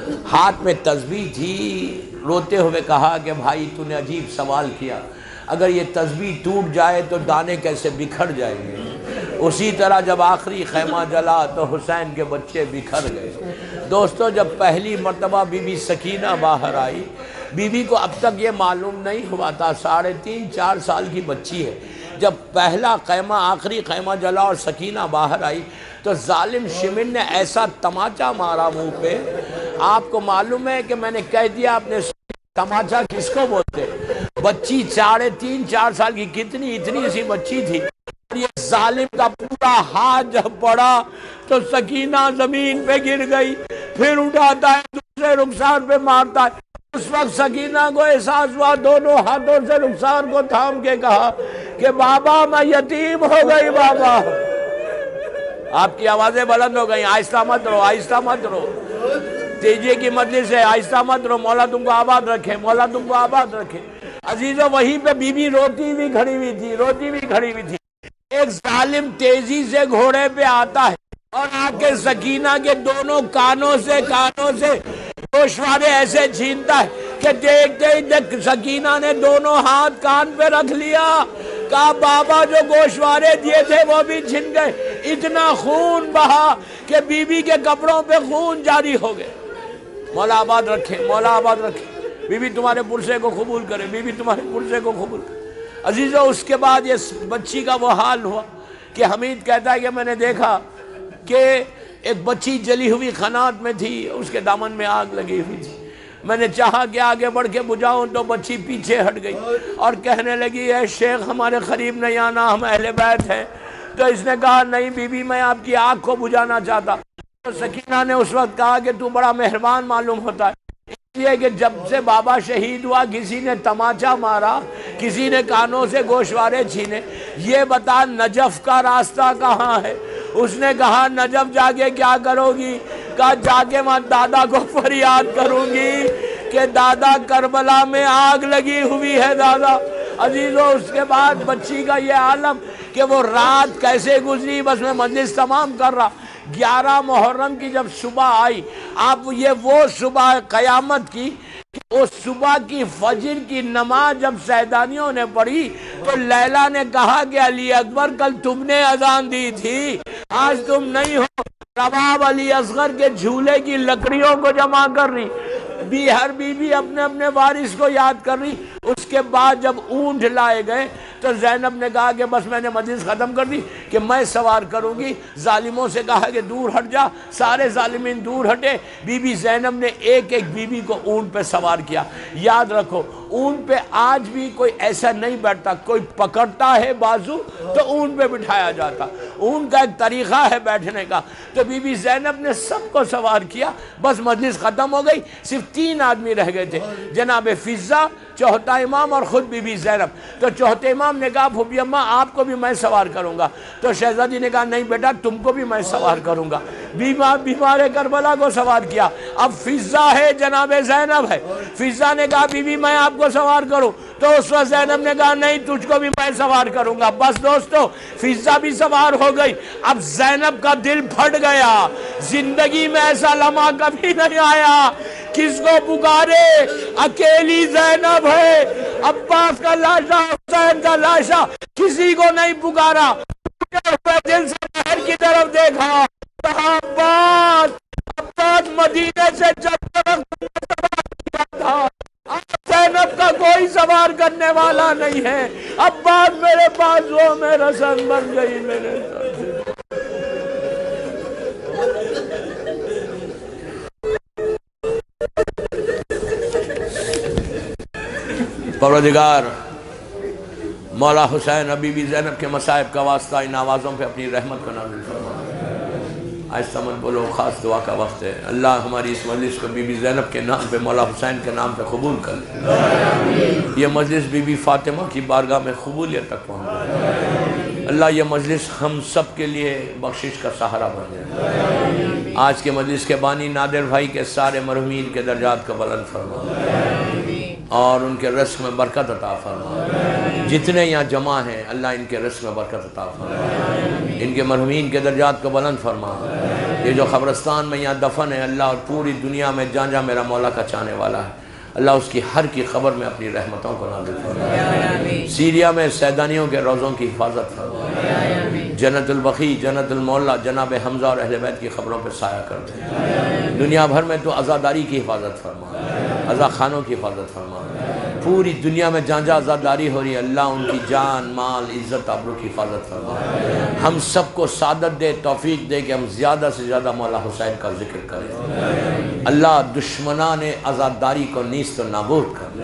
हाथ में तस्बीह थी, रोते हुए कहा कि भाई तूने अजीब सवाल किया, अगर ये तस्बीह टूट जाए तो दाने कैसे बिखर जाएंगे। उसी तरह जब आखिरी खैमा जला तो हुसैन के बच्चे बिखर गए। दोस्तों जब पहली मर्तबा बीबी सकीना बाहर आई, बीबी को अब तक ये मालूम नहीं हुआ था, साढ़े तीन चार साल की बच्ची है। जब पहला खैमा आखिरी खैमा जला और सकीना बाहर आई तो जालिम शिमिन ने ऐसा तमाचा मारा मुंह पे। आपको मालूम है कि मैंने कह दिया आपने तमाचा किसको बोलते, बच्ची साढ़े तीन चार साल की, कितनी इतनी सी बच्ची थी। ये जालिम का पूरा हाथ जब पड़ा तो सकीना जमीन पे गिर गई, फिर उठाता है दूसरे रुखसार पे मारता है। उस वक्त सकीना को एहसास हुआ, दोनों हाथों से रुखसार को थाम के कहा कि बाबा मैं यतीम हो गई। बाबा आपकी आवाजें बुलंद हो गई, आहिस्ता मत रो, आहिस्ता मत रो। تیجی کی مجلس ہے، آہستہ مت رو، مولا تم کو آباد رکھے، مولا تم کو آباد رکھے۔ عزیزو وہیں پہ بی بی روتی بھی کھڑی ہوئی تھی، روتی بھی کھڑی ہوئی تھی۔ ایک ظالم تیزی سے گھوڑے پہ آتا ہے اور آ کے سکینہ کے دونوں کانوں سے کانوں سے گوشوارے ایسے چھینتا ہے کہ دیکھتے ہی دیکھ سکینہ نے دونوں ہاتھ کان پہ رکھ لیا، کہا بابا جو گوشوارے دیے تھے وہ بھی چھن گئے۔ اتنا خون بہا کہ بی بی کے کپڑوں پہ خون جاری ہو گئے۔ مولا آباد رکھے، مولا آباد رکھے، بی بی تمہارے پرسے کو قبول کرے، بی بی تمہارے پرسے کو قبول کرے۔ عزیزو اس کے بعد یہ بچی کا وہ حال ہوا کہ حمید کہتا ہے کہ میں نے دیکھا کہ ایک بچی جلی ہوئی خنات میں تھی، اس کے دامن میں آگ لگی ہوئی تھی۔ میں نے چاہا کہ آگے بڑھ کے بجھاؤں تو بچی پیچھے ہٹ گئی اور کہنے لگی اے شیخ ہمارے قریب نہیں آنا، ہم اہل بیت ہیں۔ تو اس نے کہا نہیں بی بی میں آپ کی آگ کو بجھانا چاہتا۔ تو سکینہ نے اس وقت کہا کہ تو بڑا مہربان معلوم ہوتا ہے، اس لیے کہ جب سے بابا شہید ہوا کسی نے تماچا مارا، کسی نے کانوں سے گوشوارے چھینے، یہ بتا نجف کا راستہ کہاں ہے؟ اس نے کہا نجف جا کے کیا کرو گی؟ کہا جا کے میں دادا کو فریاد کروں گی کہ دادا کربلا میں آگ لگی ہوئی ہے دادا۔ عزیزو اس کے بعد بچی کا یہ عالم کہ وہ رات کیسے گزری، بس میں مجلس تمام کر رہا۔ گیارہ محرم کی جب صبح آئی، آپ یہ وہ صبح قیامت کی کہ اس صبح کی فجر کی نماز جب سیدانیوں نے پڑھی تو لیلا نے کہا کہ علی اکبر کل تم نے اذان دی تھی، آج تم نہیں ہو۔ رباب علی اصغر کے جھولے کی لکڑیوں کو جمع کر رہی، بھی ہر بی بی اپنے اپنے وارث کو یاد کر رہی۔ اس کے بعد جب اونٹ لائے گئے تو زینب نے کہا کہ بس میں نے مجلس ختم کر دی کہ میں سوار کروں گی۔ ظالموں سے کہا کہ دور ہٹ جا، سارے ظالمین دور ہٹے۔ بی بی زینب نے ایک ایک بی بی کو اونٹ پہ سوار کیا۔ یاد رکھو اونٹ پہ آج بھی کوئی ایسا نہیں بیٹھتا، کوئی پکڑتا ہے بازو تو اونٹ پہ بٹھایا جاتا، اونٹ کا ایک طریقہ ہے بیٹھنے کا۔ تو بی بی زینب نے سب کو سوار کیا، بس مجلس ختم ہو گئی، صرف تین آدمی رہ گئے تھے، جناب فضہ، چوتھا امام اور خود بی بی زینب۔ تو چوتھے امام نے کہا پھوپھی اماں آپ کو بھی میں سوار کروں گا۔ تو شہزادی نے کہا نہیں بیٹا تم کو بھی میں سوار کروں گا۔ بیمار بیمار کربلا کو سوار کیا۔ اب فضہ ہے، جناب زینب ہے۔ فضہ نے کہا بی بی میں آپ کو سوار کروں، تو اس وقت زینب نے کہا نہیں تجھ کو بھی میں سوار کروں گا۔ بس دوستو فضہ بھی سوار ہو گئی۔ اب زینب کا دل پھٹ گیا، زندگی میں ایسا لمحہ کبھی نہیں آیا۔ کس کو پکارے؟ اکیلی زینب ہے، عباس کا لاشا، حسین کا لاشا، کسی کو نہیں پکارا۔ دل سے باہر کی طرف دیکھا، عباس عباس مدینے سے جب تک تھا، زینب کا کوئی سوار کرنے والا نہیں ہے۔ عباس میرے بازوں میں رسن بن گئی میرے ساتھ۔ پروردگار مولا حسین بی بی زینب کے مصائب کا واسطہ ان آوازوں پہ اپنی رحمت کو نازل فرما۔ آہستہ مت بولو، خاص دعا کا وقت ہے۔ اللہ ہماری اس مجلس کو بی بی زینب کے نام پہ، مولا حسین کے نام پہ قبول کر لے۔ یہ مجلس بی بی فاطمہ کی بارگاہ میں قبولیت تک پہنچے۔ اللہ یہ مجلس ہم سب کے لیے بخشش کا سہارا بن جائے۔ آج کے مجلس کے بانی نادر بھائی کے سارے مرحومین کے درجات کو بلند فرما اور ان کے رزق میں برکت عطا فرما۔ جتنے یہاں جمع ہیں اللہ ان کے رزق میں برکت عطا فرما، ان کے مرحومین کے درجات کو بلند فرما۔ یہ جو قبرستان میں یہاں دفن ہے اللہ اور پوری دنیا میں جہاں جہاں میرا مولا کا چاہنے والا ہے اللہ اس کی ہر کی خبر میں اپنی رحمتوں کو نازل فرما۔ سیریا میں سیدانیوں کے روزوں کی حفاظت فرما، جنت البقیع، جنت المعلا، جناب حمزہ اور اہل بیت کی خبروں پہ سایہ کر دے۔ دنیا بھر میں تو عزاداری کی حفاظت فرما، عزا خانوں کی حفاظت فرما۔ پوری دنیا میں جہاں جہاں عزاداری ہو رہی ہے اللہ ان کی جان، مال، عزت، آبرو کی حفاظت فرما۔ ہم سب کو سعادت دے، توفیق دے کہ ہم زیادہ سے زیادہ مولا حسین کا ذکر کریں۔ اللہ دشمنان عزاداری کو نیست و نابود کر۔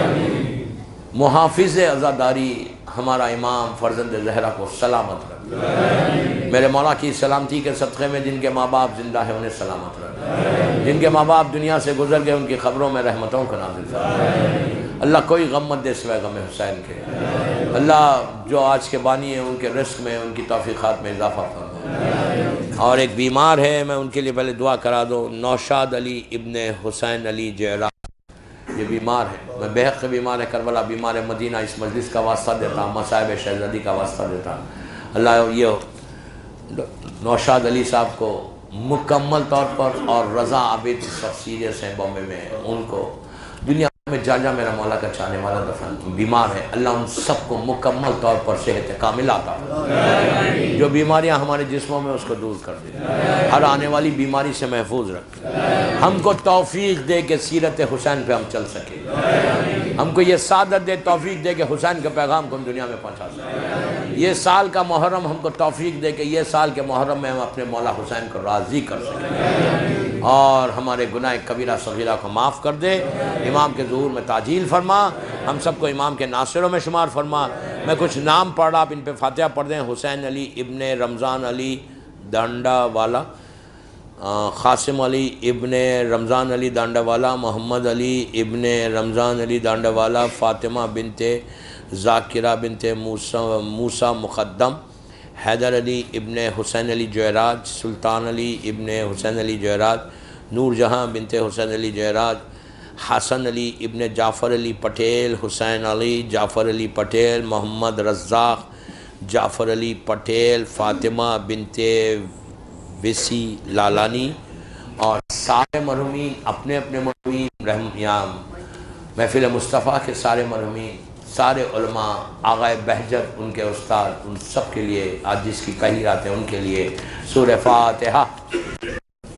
محافظ عزاداری ہمارا امام فرزند زہرا کو سلامت رکھ۔ میرے مولا کی سلامتی کے صدقے میں جن کے ماں باپ زندہ ہیں انہیں سلامت رکھ، جن کے ماں باپ دنیا سے گزر گئے ان کی خبروں میں رحمتوں کو نازل فرما۔ اللہ کوئی غم مت دے سوائے غم حسین کے۔ اللہ جو آج کے بانی ہیں ان کے رزق میں، ان کی توفیقات میں اضافہ فرما۔ اور ایک بیمار ہے، میں ان کے لیے پہلے دعا کرا دو، نوشاد علی ابن حسین علی جیرا، یہ بیمار ہے، میں بے حق بیمار ہے، کربلا بیمار ہے، مدینہ اس مجلس کا واسطہ دیتا ہوں، مصائب شہزادی کا واسطہ دیتا ہوں، اللہ یہ نوشاد علی صاحب کو مکمل طور پر، اور رضا عابد سب سیریس ہیں بامبے میں، ان کو دنیا میں جا جا میرا مولا کا چاہنے والا دفن بیمار ہے، اللہ ان سب کو مکمل طور پر صحت کامل عطا فرمائے، جو بیماریاں ہمارے جسموں میں اس کو دور کر دے، ہر آنے والی بیماری سے محفوظ رکھ، ہم کو توفیق دے کہ سیرت حسین پہ ہم چل سکیں، ہم کو یہ سعادت دے، توفیق دے کہ حسین کے پیغام کو ہم دنیا میں پہنچا سکیں، یہ سال کا محرم ہم کو توفیق دے کہ یہ سال کے محرم میں ہم اپنے مولا حسین کو راضی کر سکیں، اور ہمارے گناہ کبیرہ صغیرہ کو معاف کر دے، امام کے ظہور میں تعجیل فرما، ہم سب کو امام کے ناصروں میں شمار فرما۔ میں کچھ نام پڑھ رہا، آپ ان پہ فاتحہ پڑھ دیں۔ حسین علی ابن رمضان علی ڈانڈا والا، قاسم علی ابن رمضان علی ڈانڈا والا، محمد علی ابن رمضان علی ڈانڈا والا، فاطمہ بنت ذاکرہ بنت موسیٰ مقدم، حیدر علی ابن حسین علی جویراج، سلطان علی ابن حسین علی جویراج، نور جہاں بنت حسین علی جویراج، حسن علی ابن جعفر علی پٹیل، حسین علی جعفر علی پٹیل، محمد رزاق جعفر علی پٹیل، فاطمہ بنت وسی لالانی، اور سارے مرحومین، اپنے اپنے مرحومین، رحم یا محفل مصطفیٰ کے سارے مرحومین، سارے علماء، آغا بہجت ان کے استاد، ان سب کے لیے آج جس کی کہی رات ہے ان کے لیے سورہ فاتحہ۔